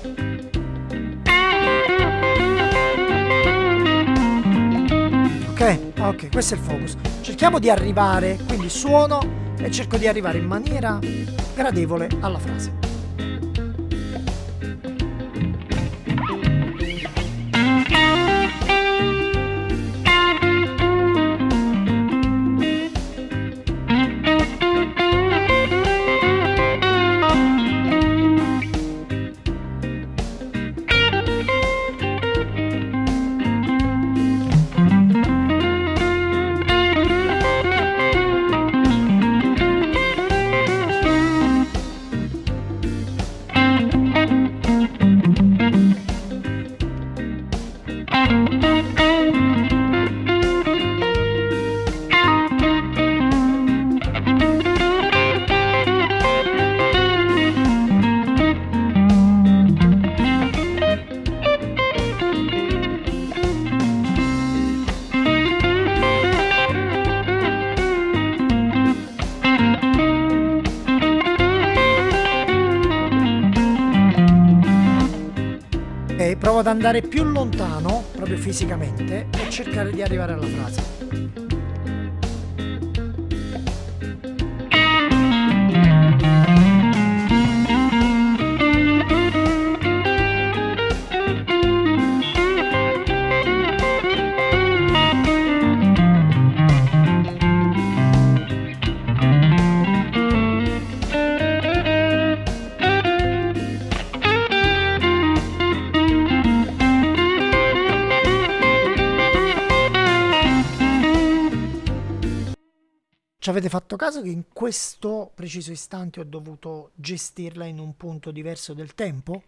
Ok, ok, questo è il focus. Cerchiamo di arrivare, quindi suono e cerco di arrivare in maniera gradevole alla frase. Provo ad andare più lontano, proprio fisicamente, e cercare di arrivare alla frase. Ci avete fatto caso che in questo preciso istante ho dovuto gestirla in un punto diverso del tempo?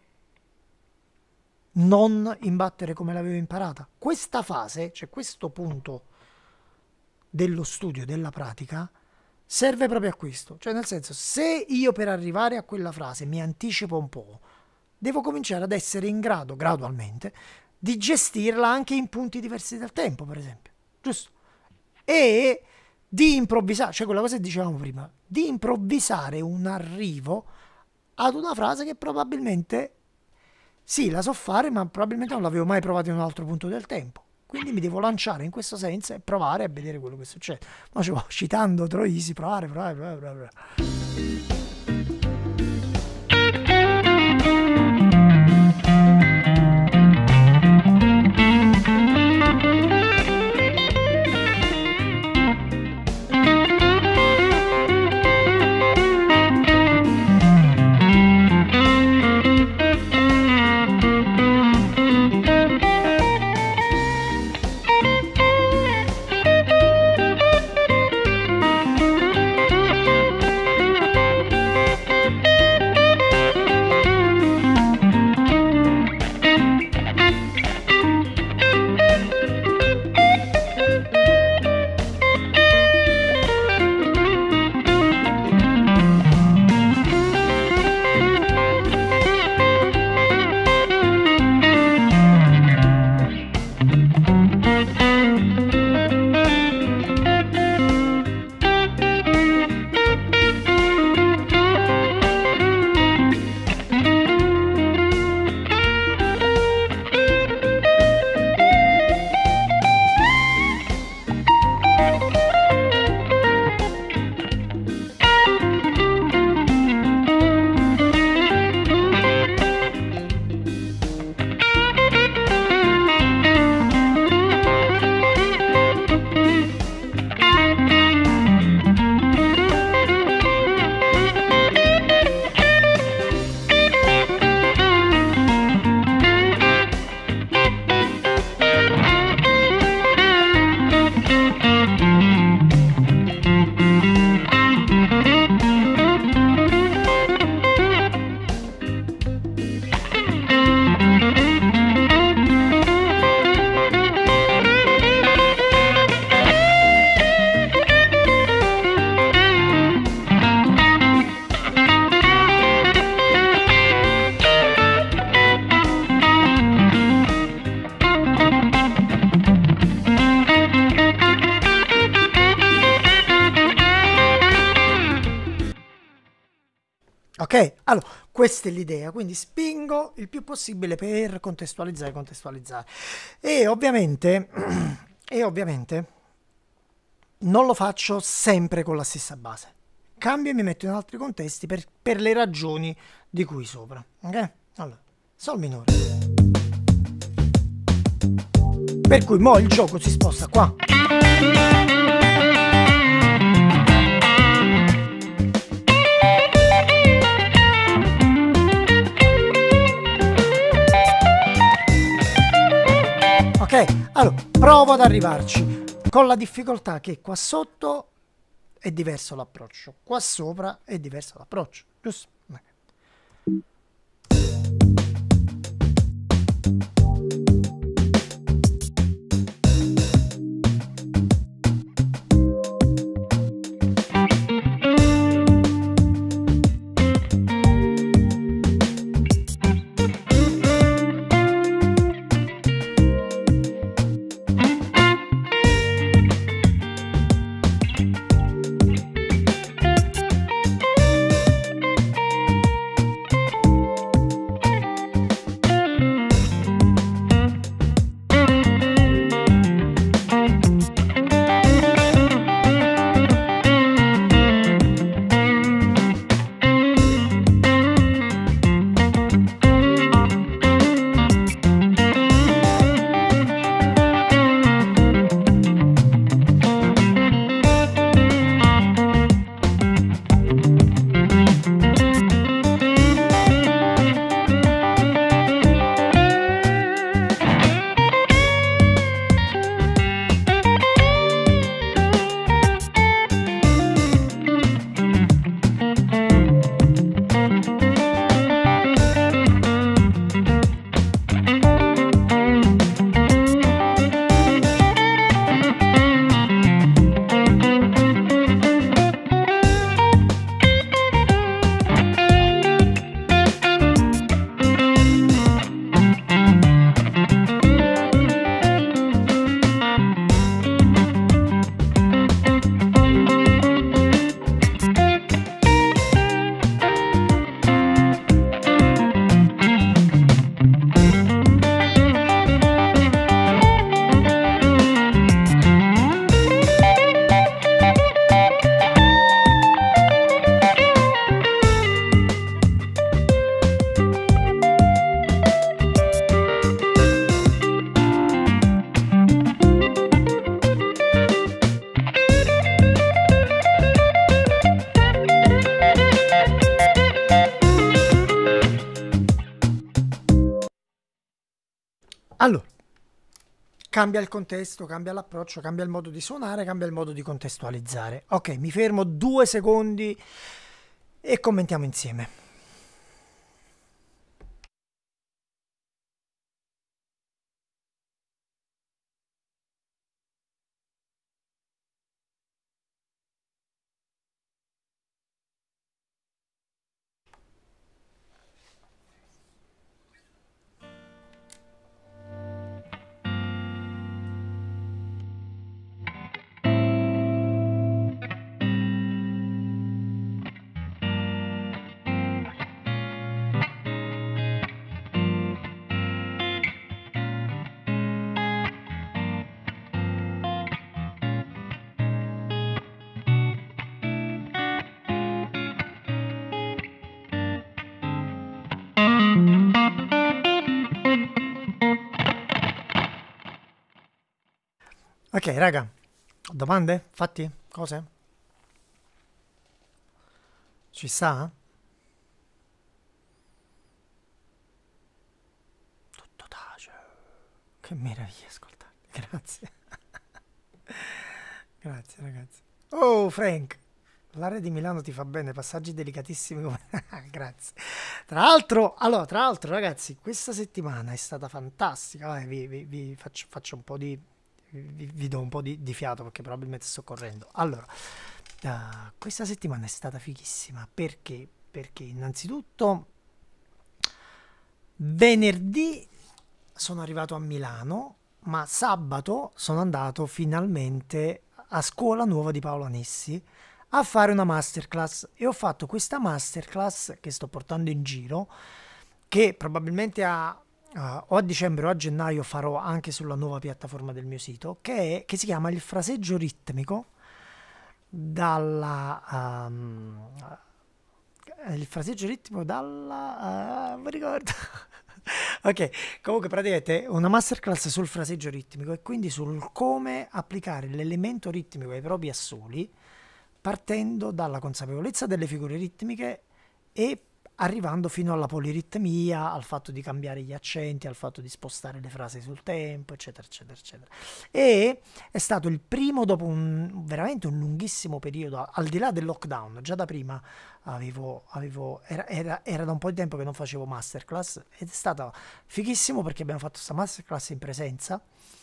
Non imbattere come l'avevo imparata. Questa fase, cioè questo punto dello studio, della pratica, serve proprio a questo. Cioè nel senso, se io per arrivare a quella frase mi anticipo un po', devo cominciare ad essere in grado, gradualmente, di gestirla anche in punti diversi del tempo, per esempio. Giusto? E di improvvisare, cioè quella cosa che dicevamo prima, di improvvisare un arrivo ad una frase che probabilmente sì, la so fare, ma probabilmente non l'avevo mai provata in un altro punto del tempo. Quindi mi devo lanciare in questo senso e provare a vedere quello che succede. Ma ci vo, citando Troisi, provare, provare, provare, provare. Ok? Allora, questa è l'idea, quindi spingo il più possibile per contestualizzare, contestualizzare. E ovviamente, e ovviamente non lo faccio sempre con la stessa base. Cambio e mi metto in altri contesti per, per le ragioni di cui sopra. Ok? Allora, sol minore. Per cui mo il gioco si sposta qua. Ok? Allora, provo ad arrivarci con la difficoltà che qua sotto è diverso l'approccio, qua sopra è diverso l'approccio, giusto? Allora, cambia il contesto, cambia l'approccio, cambia il modo di suonare, cambia il modo di contestualizzare. Ok, mi fermo due secondi e commentiamo insieme. Ok, raga, domande? Fatti? Cose? Ci sta? Tutto tace. Che meraviglia ascoltare. Grazie. Grazie, ragazzi. Oh, Frank, l'area di Milano ti fa bene, passaggi delicatissimi come... Grazie. Tra l'altro, allora, tra l'altro, ragazzi, questa settimana è stata fantastica. Vai, vi, vi- vi faccio, faccio un po' di... Vi, vi do un po' di, di fiato perché probabilmente sto correndo. Allora, eh, questa settimana è stata fighissima perché? Perché innanzitutto venerdì sono arrivato a Milano, ma sabato sono andato finalmente a scuola nuova di Paolo Anessi a fare una masterclass e ho fatto questa masterclass che sto portando in giro, che probabilmente a, a- o a dicembre o a gennaio farò anche sulla nuova piattaforma del mio sito, che, è- che si chiama il fraseggio ritmico dalla... um, il fraseggio ritmico dalla... Uh, mi ricordo. Ok, comunque praticamente è una masterclass sul fraseggio ritmico e quindi sul come applicare l'elemento ritmico ai propri assoli partendo dalla consapevolezza delle figure ritmiche e arrivando fino alla poliritmia, al fatto di cambiare gli accenti, al fatto di spostare le frasi sul tempo, eccetera, eccetera, eccetera. E è stato il primo dopo un veramente un lunghissimo periodo, al di là del lockdown, già da prima avevo, avevo era, era, era da un po' di tempo che non facevo masterclass ed è stato fighissimo perché abbiamo fatto questa masterclass in presenza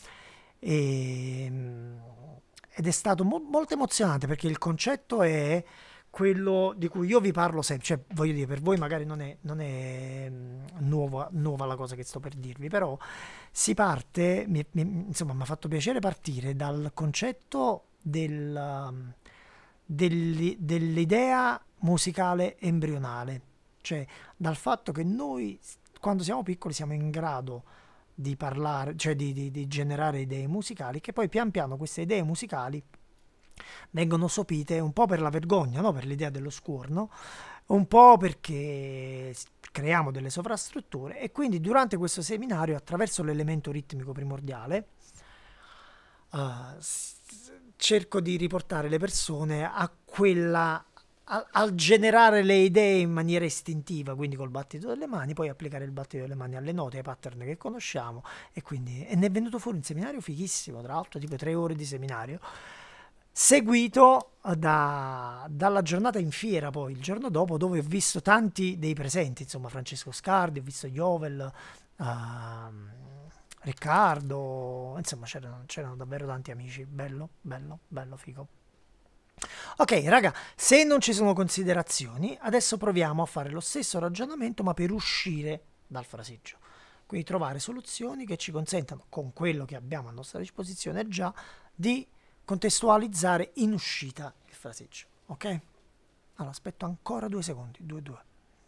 e, ed è stato mo- molto emozionante perché il concetto è quello di cui io vi parlo sempre, cioè voglio dire, per voi magari non è, non è mm, nuova, nuova la cosa che sto per dirvi, però si parte, mi, mi- insomma, mi ha fatto piacere partire dal concetto del, um, dell'i- dell'idea musicale embrionale, cioè dal fatto che noi quando siamo piccoli siamo in grado di parlare, cioè di, di di generare idee musicali, che poi pian piano queste idee musicali vengono sopite un po' per la vergogna, no? Per l'idea dello scuorno, un po' perché s- creiamo delle sovrastrutture e quindi durante questo seminario, attraverso l'elemento ritmico primordiale, eh, s- cerco di riportare le persone a quella, al, al generare le idee in maniera istintiva, quindi col battito delle mani, poi applicare il battito delle mani alle note, ai pattern che conosciamo e quindi e ne è venuto fuori un seminario fighissimo, tra l'altro tipo tre ore di seminario seguito da- dalla giornata in fiera poi il giorno dopo dove ho visto tanti dei presenti, insomma Francesco Scardi, ho visto Jovel, ehm, Riccardo, insomma c'erano, c'erano davvero tanti amici, bello, bello, bello, figo. Ok raga, se non ci sono considerazioni, adesso proviamo a fare lo stesso ragionamento ma per uscire dal fraseggio. Quindi trovare soluzioni che ci consentano, con quello che abbiamo a nostra disposizione già, di contestualizzare in uscita il fraseggio. Ok? Allora aspetto ancora due secondi. due, due.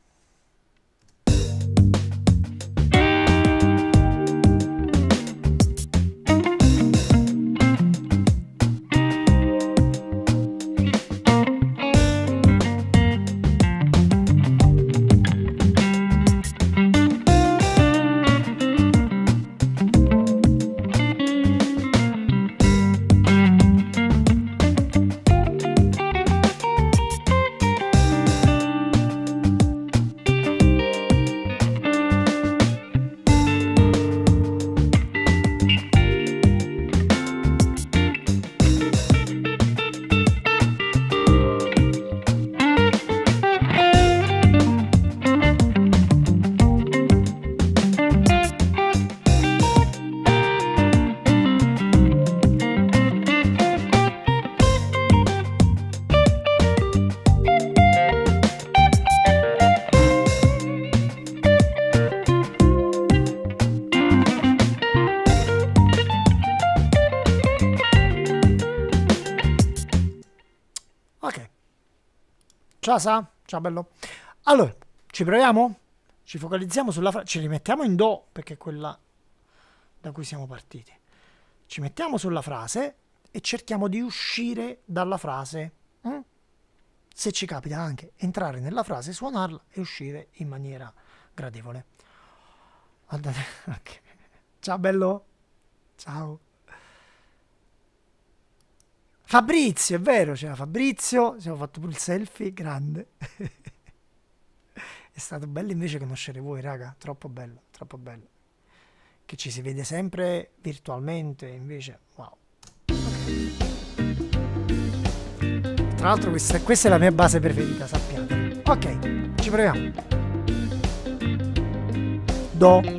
Ok. Ciao Sa, ciao bello. Allora, ci proviamo? Ci focalizziamo sulla frase, ci rimettiamo in Do perché è quella da cui siamo partiti. Ci mettiamo sulla frase e cerchiamo di uscire dalla frase. mm? Se ci capita anche entrare nella frase, suonarla e uscire in maniera gradevole. Guardate, ok. Ciao bello. Ciao. Fabrizio, è vero, c'era Fabrizio, ci siamo fatto pure il selfie, grande. È stato bello invece conoscere voi, raga, troppo bello, troppo bello. Che ci si vede sempre virtualmente, invece, wow. Tra l'altro questa, questa è la mia base preferita, sappiate. Ok, ci proviamo. Do.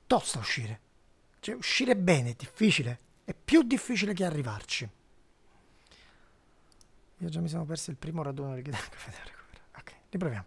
tosta uscire. Cioè, uscire bene è difficile, è più difficile che arrivarci. Io già mi sono perso il primo raduno del Caffè del Recupero. Ok, riproviamo.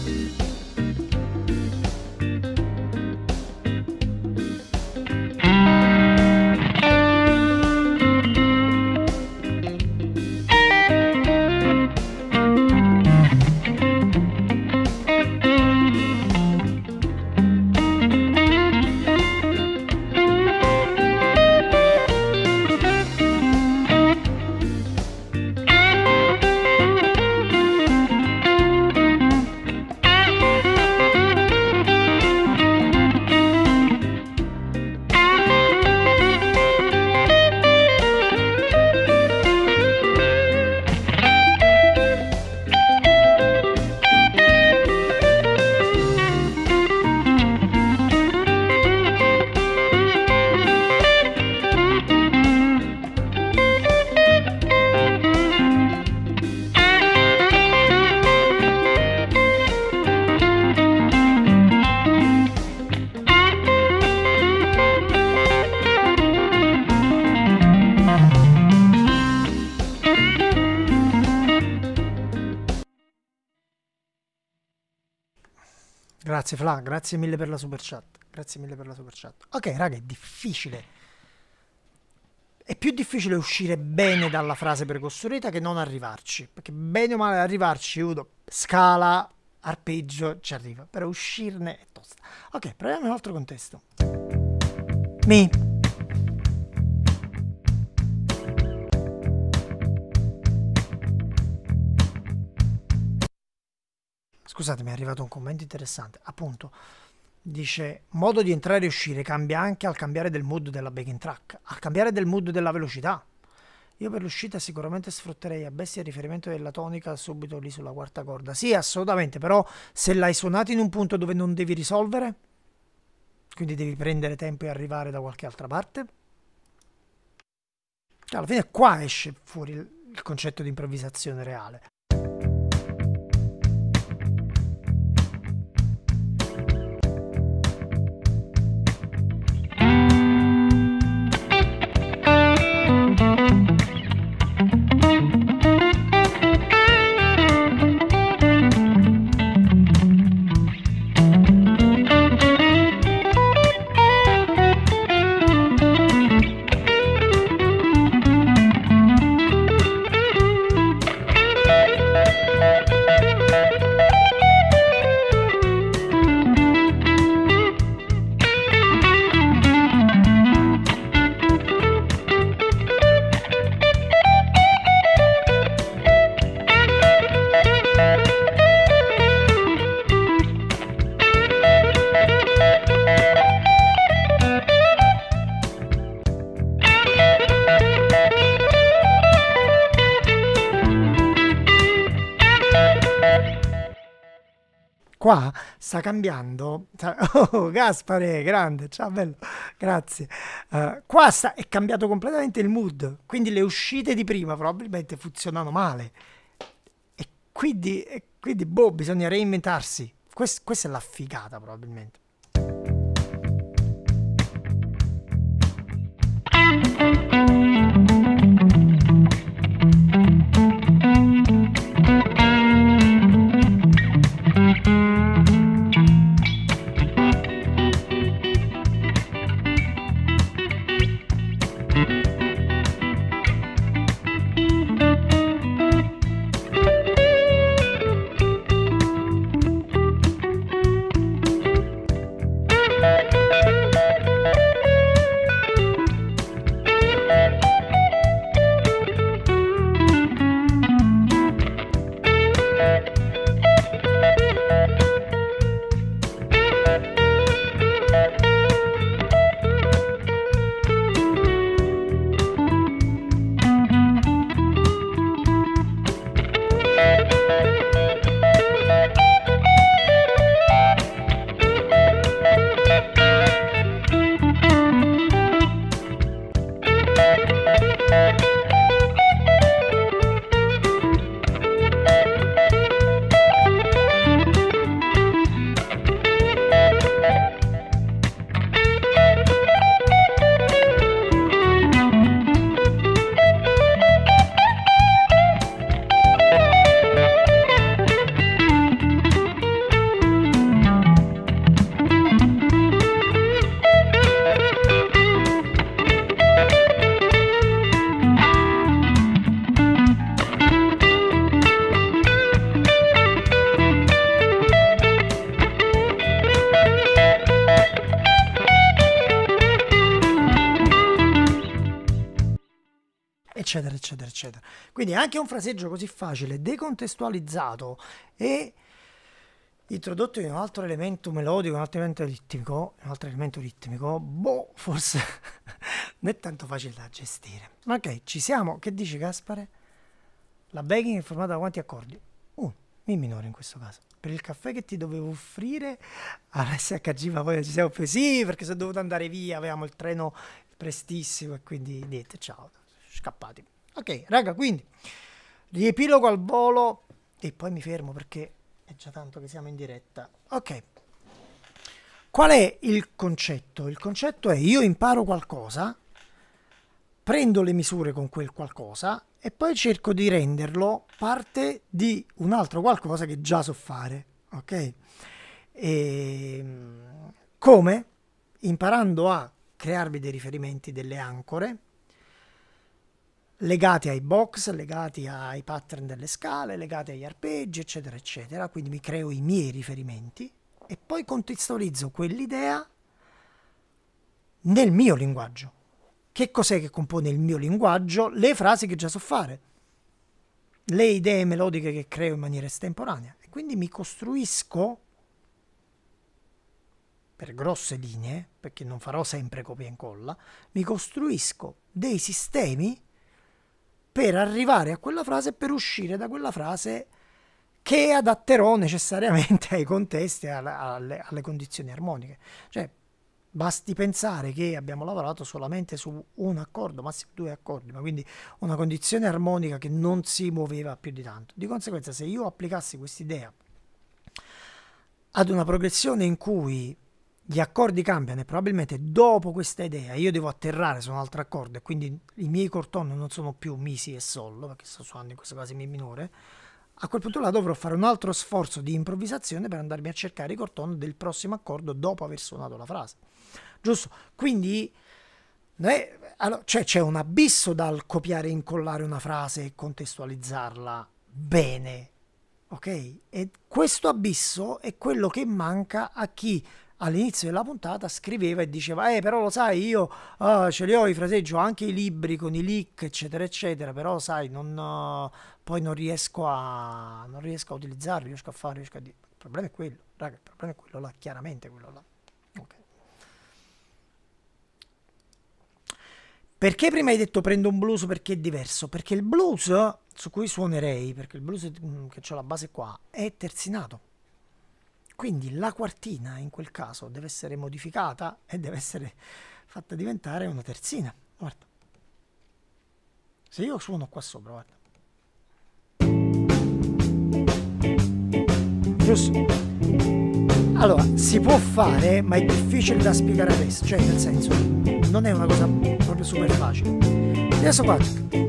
Grazie Fla, grazie mille per la super chat. Grazie mille per la super chat. Ok, raga, è difficile. È più difficile uscire bene dalla frase precostruita che non arrivarci. Perché bene o male arrivarci, uno scala, arpeggio, ci arriva. Però uscirne è tosta. Ok, proviamo un altro contesto. Mi. Scusatemi, è arrivato un commento interessante. Appunto, dice, modo di entrare e uscire cambia anche al cambiare del mood della backing track, al cambiare del mood della velocità. Io per l'uscita sicuramente sfrutterei a bestia il riferimento della tonica subito lì sulla quarta corda. Sì, assolutamente, però se l'hai suonato in un punto dove non devi risolvere, quindi devi prendere tempo e arrivare da qualche altra parte, cioè, alla fine qua esce fuori il, il concetto di improvvisazione reale. Qua sta cambiando. Oh, Gaspare, grande, ciao, bello, grazie. Uh, qua sta, è cambiato completamente il mood, quindi le uscite di prima probabilmente funzionano male. E quindi, e quindi boh, bisogna reinventarsi. Quest, questa è la figata, probabilmente. eccetera, eccetera, eccetera. Quindi anche un fraseggio così facile, decontestualizzato e introdotto in un altro elemento melodico, un altro elemento ritmico, un altro elemento ritmico, boh, forse non è tanto facile da gestire. Ok, ci siamo. Che dici, Gaspare? La backing è formata da quanti accordi? Uno, mi minore in questo caso. Per il caffè che ti dovevo offrire all'S H G, ma poi ci siamo più. Sì, perché sono dovuto andare via, avevamo il treno prestissimo e quindi niente, ciao, scappati. Ok, raga, quindi riepilogo al volo e poi mi fermo perché è già tanto che siamo in diretta. Ok, qual è il concetto? Il concetto è: io imparo qualcosa, prendo le misure con quel qualcosa e poi cerco di renderlo parte di un altro qualcosa che già so fare. Ok? E come? Imparando a crearvi dei riferimenti, delle ancore legati ai box, legati ai pattern delle scale, legati agli arpeggi, eccetera, eccetera. Quindi mi creo i miei riferimenti e poi contestualizzo quell'idea nel mio linguaggio. Che cos'è che compone il mio linguaggio? Le frasi che già so fare, le idee melodiche che creo in maniera estemporanea. E quindi mi costruisco, per grosse linee, perché non farò sempre copia e incolla, mi costruisco dei sistemi per arrivare a quella frase e per uscire da quella frase che adatterò necessariamente ai contesti e alle, alle, alle condizioni armoniche. Cioè, basti pensare che abbiamo lavorato solamente su un accordo, massimo due accordi, ma quindi una condizione armonica che non si muoveva più di tanto. Di conseguenza, se io applicassi quest'idea ad una progressione in cui gli accordi cambiano e probabilmente dopo questa idea io devo atterrare su un altro accordo e quindi i miei chord-tone non sono più mi, si e sol, perché sto suonando in questo caso mi minore, a quel punto là dovrò fare un altro sforzo di improvvisazione per andarmi a cercare i chord-tone del prossimo accordo dopo aver suonato la frase. Giusto? Quindi eh, allora, cioè, c'è un abisso dal copiare e incollare una frase e contestualizzarla bene, ok? E questo abisso è quello che manca a chi all'inizio della puntata scriveva e diceva eh però lo sai io uh, ce li ho i fraseggi, ho anche i libri con i leak eccetera eccetera, però sai non, uh, poi non riesco a non riesco a utilizzarli, riesco a fare, riesco a dire. Il problema è quello, raga, il problema è quello là, chiaramente quello là. Ok. Perché prima hai detto prendo un blues perché è diverso? Perché il blues su cui suonerei, perché il blues che ho la base qua, è terzinato. Quindi la quartina in quel caso deve essere modificata e deve essere fatta diventare una terzina. Guarda. Se io suono qua sopra, guarda. Giusto? Allora, si può fare, ma è difficile da spiegare adesso. Cioè, nel senso, non è una cosa proprio super facile. Adesso qua.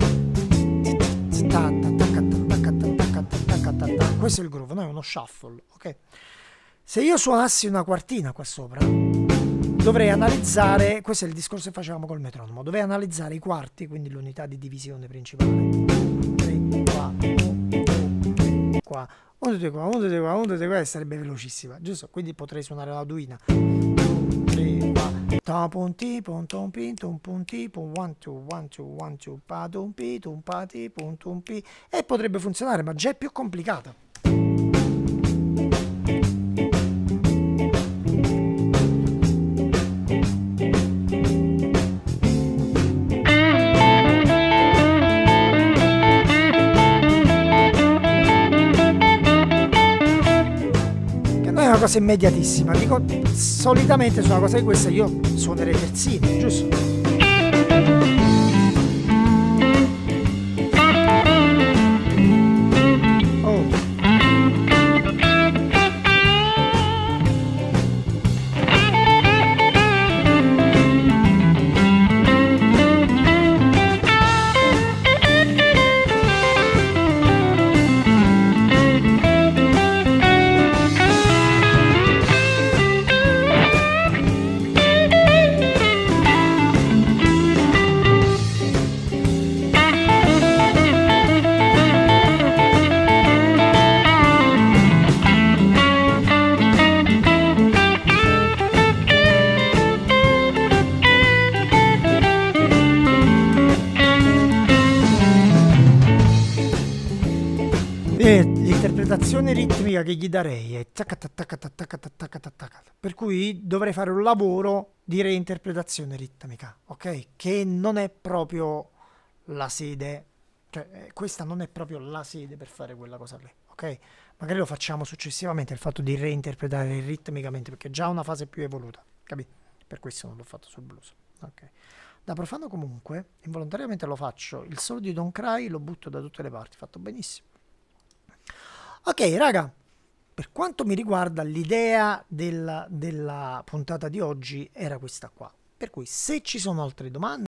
Questo è il groove, non è uno shuffle, ok? Se io suonassi una quartina qua sopra, dovrei analizzare, questo è il discorso che facevamo col metronomo, dovrei analizzare i quarti, quindi l'unità di divisione principale. tre, qua, uno, due, qua, uno, due, qua, uno, due, qua, uno, due, qua, e sarebbe velocissima, giusto? Quindi potrei suonare la duina. due, tre, qua, ta, punti, pum, tum, pi, tum, punti, pum, one, two, one, two, one, two, pa, tum, pi, tum, pa, ti, pum, tum, pi, e potrebbe funzionare, ma già è più complicata. Cosa immediatissima, dico, solitamente su una cosa di questa io suonerei terzine, giusto? l'interpretazione ritmica che gli darei è tacata, tacata, tacata, tacata, tacata. Per cui dovrei fare un lavoro di reinterpretazione ritmica, ok? Che non è proprio la sede, cioè eh, questa non è proprio la sede per fare quella cosa lì, ok? Magari lo facciamo successivamente, il fatto di reinterpretare ritmicamente, perché è già una fase più evoluta, capito? Per questo non l'ho fatto sul blues, ok? Da profano comunque, involontariamente lo faccio, il solo di Don't Cry lo butto da tutte le parti, fatto benissimo. Ok, raga, per quanto mi riguarda l'idea della, della puntata di oggi era questa qua. Per cui se ci sono altre domande,